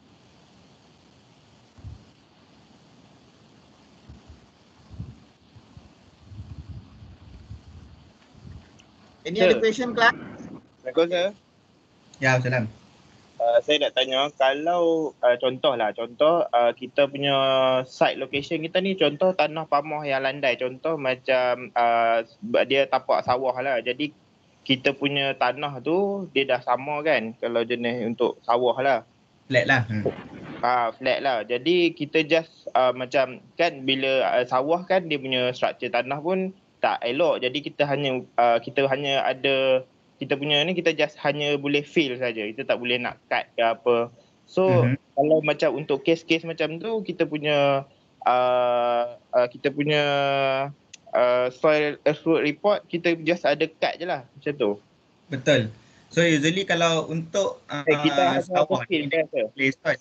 B: Ini ada question kelas?
C: Assalamualaikum sir.
A: Ya, salam.
C: Uh, saya nak tanya, kalau uh, contoh lah, contoh uh, kita punya site location kita ni, contoh tanah pamah yang landai, contoh macam uh, dia tapak sawah lah. Jadi kita punya tanah tu dia dah sama kan, kalau jenis untuk sawah lah.
A: Flat lah. Hmm.
C: Ah, flat lah. Jadi kita just uh, macam kan bila uh, sawah kan dia punya struktur tanah pun tak elok. Jadi kita hanya uh, kita hanya ada kita punya ni, kita just hanya boleh fill saja. Kita tak boleh nak cut ke apa. So
A: Mm-hmm.
C: kalau macam untuk kes-kes macam tu, kita punya uh, uh, kita punya uh, soil earthwork report, kita just ada cut je lah macam tu.
A: Betul. So usually kalau untuk uh,
C: Eh, kita hanya
A: sawah
C: ada fill
A: ni,
C: kan sir?
A: clay soil.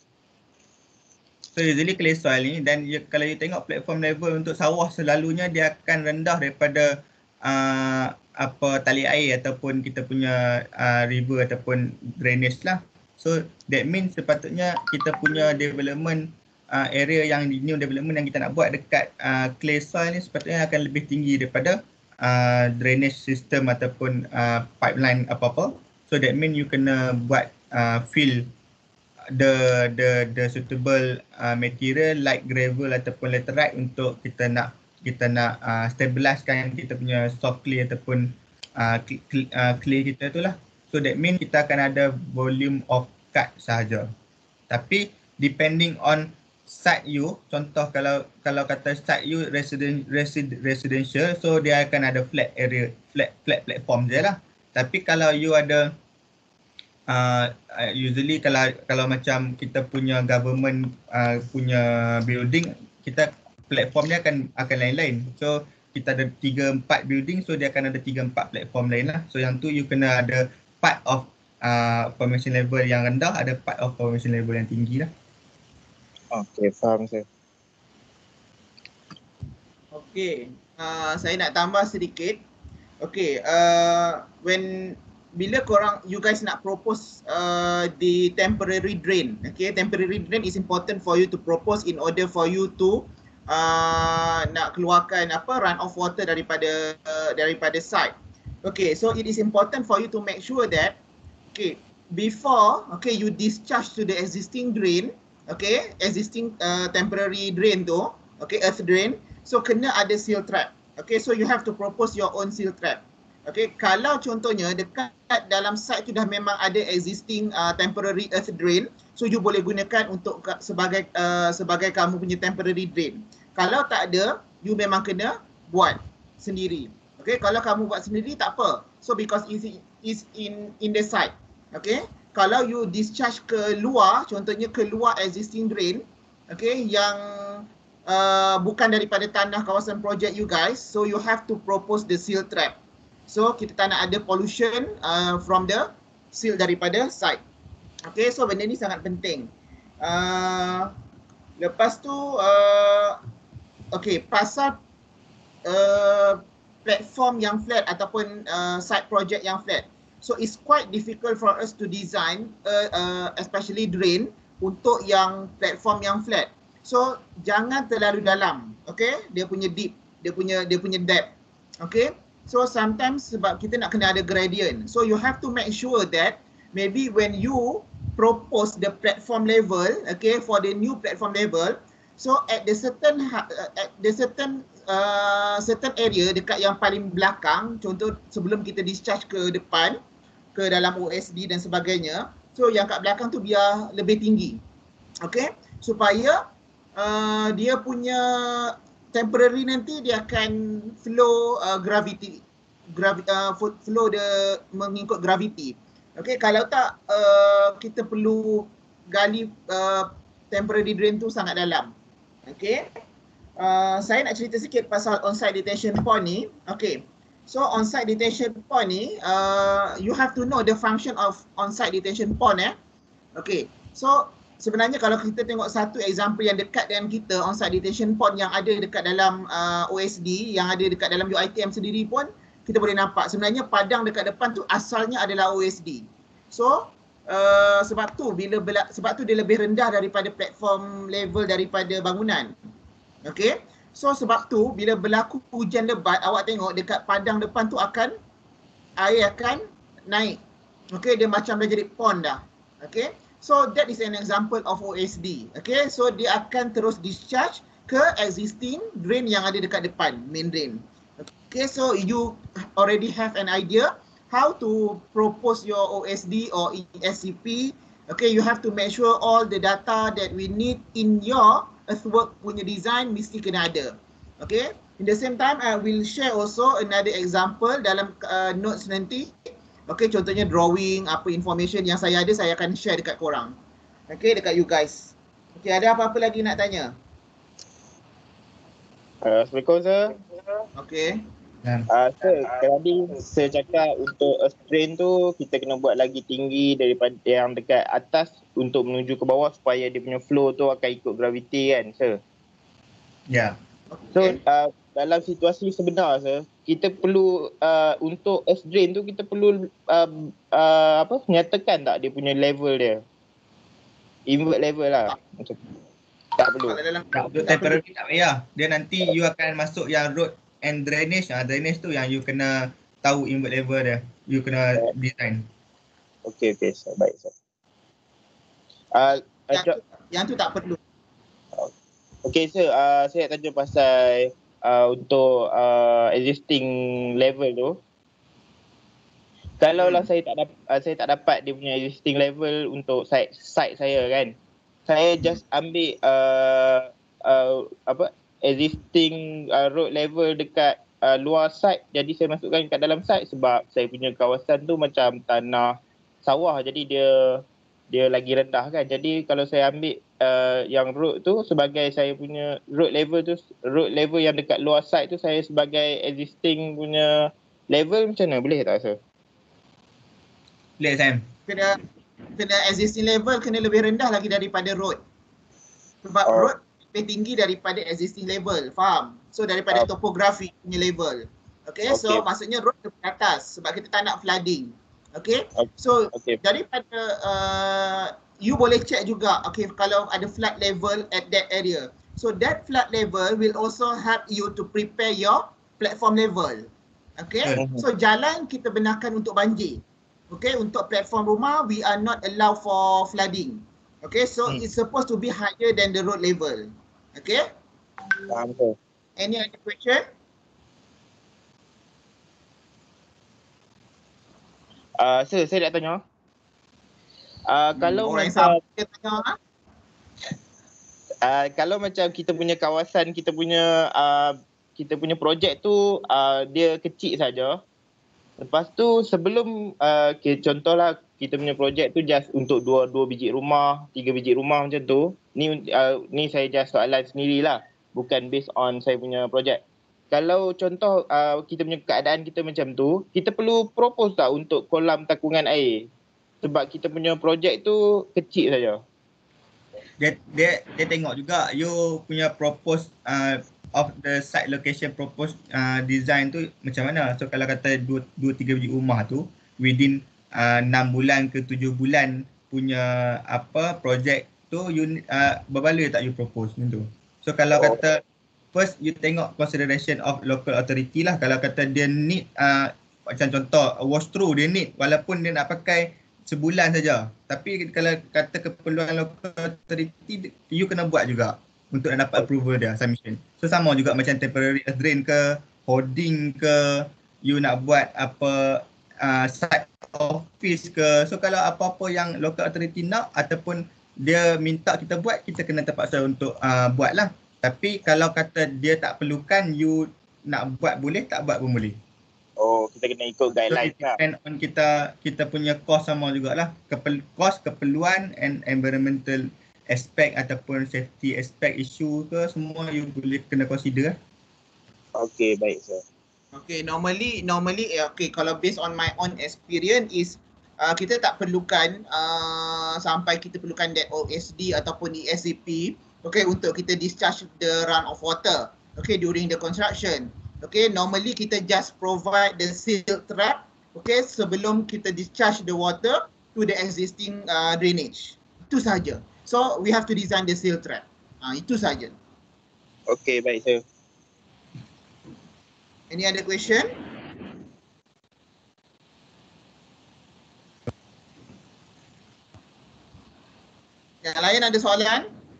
A: So usually clay soil ni, dan you, kalau you tengok platform level untuk sawah, selalunya dia akan rendah daripada uh, apa tali air ataupun kita punya uh, river ataupun drainage lah. So that means sepatutnya kita punya development uh, area yang new development yang kita nak buat dekat uh, clay soil ni sepatutnya akan lebih tinggi daripada uh, drainage system ataupun uh, pipeline apa-apa. So that means you kena buat uh, fill the the the suitable uh, material like gravel ataupun laterite untuk kita nak kita nak uh, stabilizekan kita punya soft clay ataupun uh, clay, uh, clay kita tu lah. So that mean kita akan ada volume of cut sahaja. Tapi depending on site you, contoh kalau kalau kata site you resident, resident residential, so dia akan ada flat area, flat flat platform je lah. Tapi kalau you ada uh, usually kalau kalau macam kita punya government uh, punya building, kita platform dia akan akan lain-lain. So kita ada tiga empat building, so dia akan ada tiga empat platform lain lah. So yang tu you kena ada part of uh, formation level yang rendah, ada part of formation level yang tinggi lah.
C: Okay, faham saya.
B: Okay, uh, saya nak tambah sedikit. Okay, uh, when bila korang, you guys nak propose uh, the temporary drain, okay, temporary drain is important for you to propose in order for you to uh, nak keluarkan apa run off water daripada uh, daripada site. Okay, so it is important for you to make sure that, okay, before, okay, you discharge to the existing drain, okay, existing uh, temporary drain tu, okay, earth drain, so kena ada seal trap. Okay, so you have to propose your own seal trap. Okay, kalau contohnya dekat dalam site tu dah memang ada existing uh, temporary earth drain, so you boleh gunakan untuk sebagai uh, sebagai kamu punya temporary drain. Kalau tak ada, you memang kena buat sendiri. Okay, kalau kamu buat sendiri tak apa. So because it is in in the site. Okay, kalau you discharge ke luar, contohnya ke luar existing drain, okay, yang uh, bukan daripada tanah kawasan projek you guys, so you have to propose the seal trap. So kita tak nak ada pollution uh, from the seal daripada site. Okay, so benda ni sangat penting. Uh, lepas tu, uh, okay, pasal uh, platform yang flat ataupun uh, site project yang flat. So it's quite difficult for us to design, uh, uh, especially drain untuk yang platform yang flat. So jangan terlalu dalam, okay? Dia punya deep, dia punya dia punya depth, okay? So sometimes sebab kita nak kena ada gradient. So you have to make sure that maybe when you propose the platform level, okay, for the new platform level, so at the certain at the certain uh, certain area dekat yang paling belakang, contoh sebelum kita discharge ke depan, ke dalam O S D dan sebagainya, so yang kat belakang tu biar lebih tinggi, okay, supaya uh, dia punya temporary nanti dia akan flow uh, gravity, gravi, uh, flow dia mengikut gravity. Okay, kalau tak uh, kita perlu gali uh, temporary drain tu sangat dalam. Okay, uh, saya nak cerita sikit pasal on-site detention pond ni. Okay, so on-site detention pond ni, uh, you have to know the function of on-site detention pond eh. Okay, so sebenarnya kalau kita tengok satu example yang dekat dengan kita, on-site detention pond yang ada dekat dalam uh, O S D, yang ada dekat dalam U I T M sendiri pun, kita boleh nampak sebenarnya padang dekat depan tu asalnya adalah O S D. So uh, sebab tu bila bela, sebab tu dia lebih rendah daripada platform level daripada bangunan. Okay, so sebab tu bila berlaku hujan lebat, awak tengok dekat padang depan tu akan air akan naik. Okay, dia macam dah jadi pond dah. Okay, so that is an example of O S D. Okay, so dia akan terus discharge ke existing drain yang ada dekat depan, main drain. Okay, so you already have an idea how to propose your O S D or E S C P. Okay, you have to make sure all the data that we need in your earthwork punya design mesti kena ada. Okay, in the same time I will share also another example dalam uh, notes nanti. Okay, contohnya drawing, apa information yang saya ada, saya akan share dekat korang. Okay, dekat you guys. Okay, ada apa-apa lagi nak tanya?
C: Uh, Assalamualaikum, sir.
B: Okay.
C: Uh, sir, tadi saya cakap untuk earth drain tu kita kena buat lagi tinggi daripada yang dekat atas untuk menuju ke bawah supaya dia punya flow tu akan ikut gravity kan, sir?
A: Ya.
B: Okay.
C: So, uh, dalam situasi sebenar, sir, kita perlu uh, untuk earth drain tu kita perlu uh, uh, apa nyatakan tak dia punya level dia? Invert level lah. Macam tak perlu.
B: Kalau dalam
A: Tak, untuk temporary tak payah. Dia nanti you akan masuk yang road and drainage. Ah, drainage tu yang you kena tahu invert level dia. You kena design.
C: Okey, okey, sir. Baik, sir. Uh,
B: yang,
C: uh,
B: tu, yang tu tak perlu.
C: Okey, sir. Uh, saya nak tanya pasal uh, untuk uh, existing level tu. Kalau lah hmm. saya tak dapat uh, saya tak dapat dia punya existing level untuk site site saya kan. Saya just ambil uh, uh, apa existing uh, road level dekat uh, luar site, jadi saya masukkan kat dalam site sebab saya punya kawasan tu macam tanah sawah, jadi dia dia lagi rendah kan. Jadi kalau saya ambil uh, yang road tu sebagai saya punya road level tu, road level yang dekat luar site tu saya sebagai existing punya level macam mana? Boleh tak rasa?
A: Boleh Sam.
B: Kena kena existing level kena lebih rendah lagi daripada road. Sebab
C: Oh.
B: road lebih tinggi daripada existing level, faham? So daripada
C: Oh.
B: topografi punya level. Okay,
C: Okay.
B: so maksudnya road lebih atas sebab kita tak nak flooding. Okay,
C: Okay.
B: so
C: Okay.
B: daripada uh, you boleh check juga, okay, kalau ada flood level at that area. So that flood level will also help you to prepare your platform level. Okay,
C: Mhm.
B: so jalan kita benarkan untuk banjir. Okay, untuk platform rumah we are not allow for flooding. Okay, so
C: Hmm.
B: it's supposed to be higher than the road level. Okay,
C: Faham tu.
B: any other question?
C: Uh, sir, saya nak tanya. Uh, kalau
B: Orang yang
C: macam
B: sama dia tanya, ha?
C: uh, kalau macam kita punya kawasan, kita punya uh, kita punya projek tu uh, dia kecil saja. Lepas tu sebelum uh, okay, contohlah kita punya projek tu just untuk dua dua biji rumah, tiga biji rumah macam tu. Ni uh, ni saya just soalan sendirilah, bukan based on saya punya projek. Kalau contoh uh, kita punya keadaan kita macam tu, kita perlu propose tak untuk kolam takungan air? Sebab kita punya projek tu kecil saja.
A: Dia, dia dia tengok juga you punya propose uh, of the site location propose uh, design tu macam mana. So kalau kata dua tiga biji rumah tu within uh, enam bulan ke tujuh bulan punya apa projek tu you uh, berbaloi tak you propose macam tu. So kalau
C: Oh.
A: kata first you tengok consideration of local authority lah. Kalau kata dia need uh, macam contoh wash through dia need walaupun dia nak pakai sebulan saja. Tapi kalau kata keperluan local authority you kena buat juga untuk nak dapat approval dia submission. So sama juga macam temporary drain ke hoarding ke you nak buat apa uh, site office ke. So kalau apa-apa yang local authority nak ataupun dia minta kita buat, kita kena terpaksa untuk uh, buat lah. Tapi kalau kata dia tak perlukan, you nak buat boleh, tak buat pun boleh.
C: Oh, kita kena ikut guidelines
A: so,
C: lah.
A: depend on kita kita punya cost sama jugalah. Kepel, cost, keperluan and environmental aspect ataupun safety aspect issue ke semua you boleh kena consider.
C: Okay, baik sir.
B: Okay, normally normally okay, kalau based on my own experience is uh, kita tak perlukan uh, sampai kita perlukan that O S D ataupun E S C P, okay, untuk kita discharge the run of water, okay, during the construction. Okay, normally kita just provide the seal trap, okay, sebelum kita discharge the water to the existing uh, drainage. Itu saja. So we have to design the seal trap. Uh, itu saja.
C: Okay, baik sir.
B: Any other question? Yang lain ada soalan?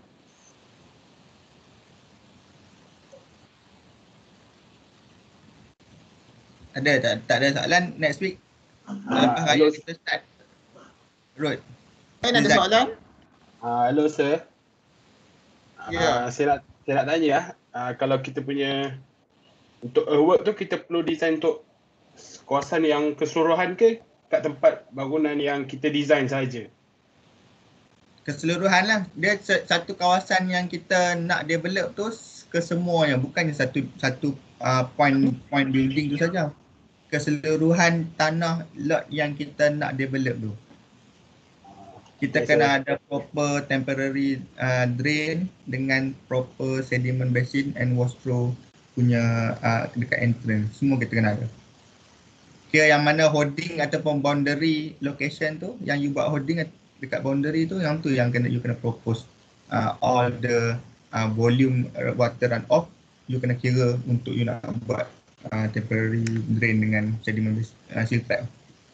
A: Ada tak? Tak ada soalan. Next week lepas
D: Uh,
A: raya
D: hello,
A: kita start road.
B: Lain ada
A: Design.
B: soalan?
D: uh, hello sir.
B: Ya.
D: Uh, saya nak saya nak tanya uh, kalau kita punya untuk uh, work tu kita perlu design untuk kawasan yang keseluruhan ke kat tempat bangunan yang kita design saja?
A: Keseluruhan lah. Dia satu kawasan yang kita nak develop tu kesemuanya, bukannya satu satu uh, point point building tu saja. Keseluruhan tanah lot yang kita nak develop tu. Kita
D: Yes,
A: kena
D: sir.
A: ada proper temporary uh, drain dengan proper sediment basin and wash through punya uh, dekat entrance. Semua kita kena ada. Kira yang mana hoarding ataupun boundary location tu, yang you buat hoarding dekat boundary tu, yang tu yang kena you kena propose uh, all the uh, volume water run off, you kena kira untuk you nak buat uh, temporary drain dengan sediment basin, uh, seal trap.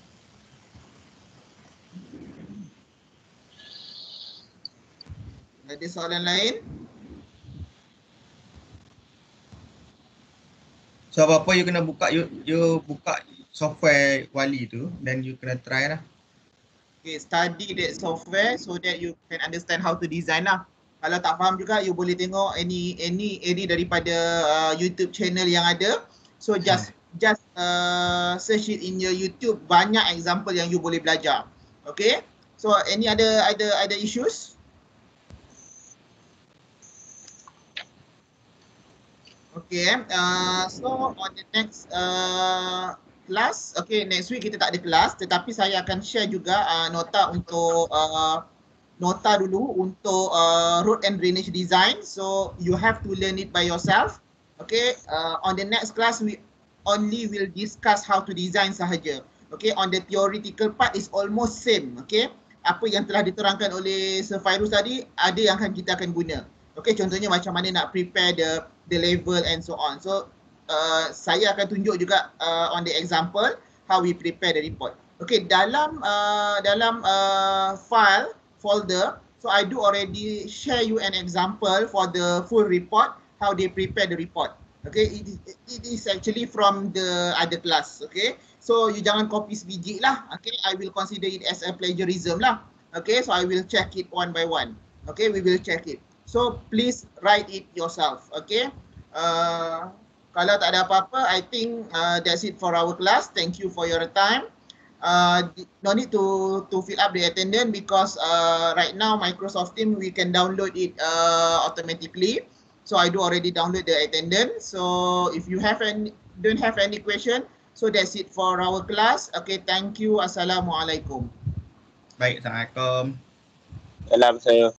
B: Ada soalan lain?
A: So apa-apa you kena buka, you, you buka software Wali tu, then you kena try lah.
B: Okay, study that software so that you can understand how to design lah. Kalau tak faham juga, you boleh tengok any any any daripada uh, YouTube channel yang ada. So just just uh, search it in your YouTube, banyak example yang you boleh belajar. Okay. So any other ada ada issues? Okay, uh, so on the next uh, class, okay, next week kita tak ada kelas, tetapi saya akan share juga uh, nota untuk uh, nota dulu untuk uh, road and drainage design. So you have to learn it by yourself. Okay, uh, on the next class we only will discuss how to design sahaja. Okay, on the theoretical part is almost same. Okay, apa yang telah diterangkan oleh Sir Fairuz tadi ada yang akan kita akan guna. Okay, contohnya macam mana nak prepare the the level and so on. So uh, saya akan tunjuk juga uh, on the example how we prepare the report. Okay, dalam uh, dalam uh, file folder, so I do already share you an example for the full report, how they prepare the report. Okay, it, it is actually from the other class. Okay, so you jangan copy sebiji lah. Okay, I will consider it as a plagiarism lah. Okay, so I will check it one by one. Okay, we will check it. So please write it yourself. Okay, uh, kalau tak ada apa-apa, I think uh, that's it for our class. Thank you for your time. Uh, no need to to fill up the attendance because uh, right now Microsoft Teams we can download it uh, automatically. So I do already download the attendance. So if you have any don't have any question, so that's it for our class. Okay, thank you. Assalamualaikum.
A: Baik, Assalamualaikum.
C: Salam saya.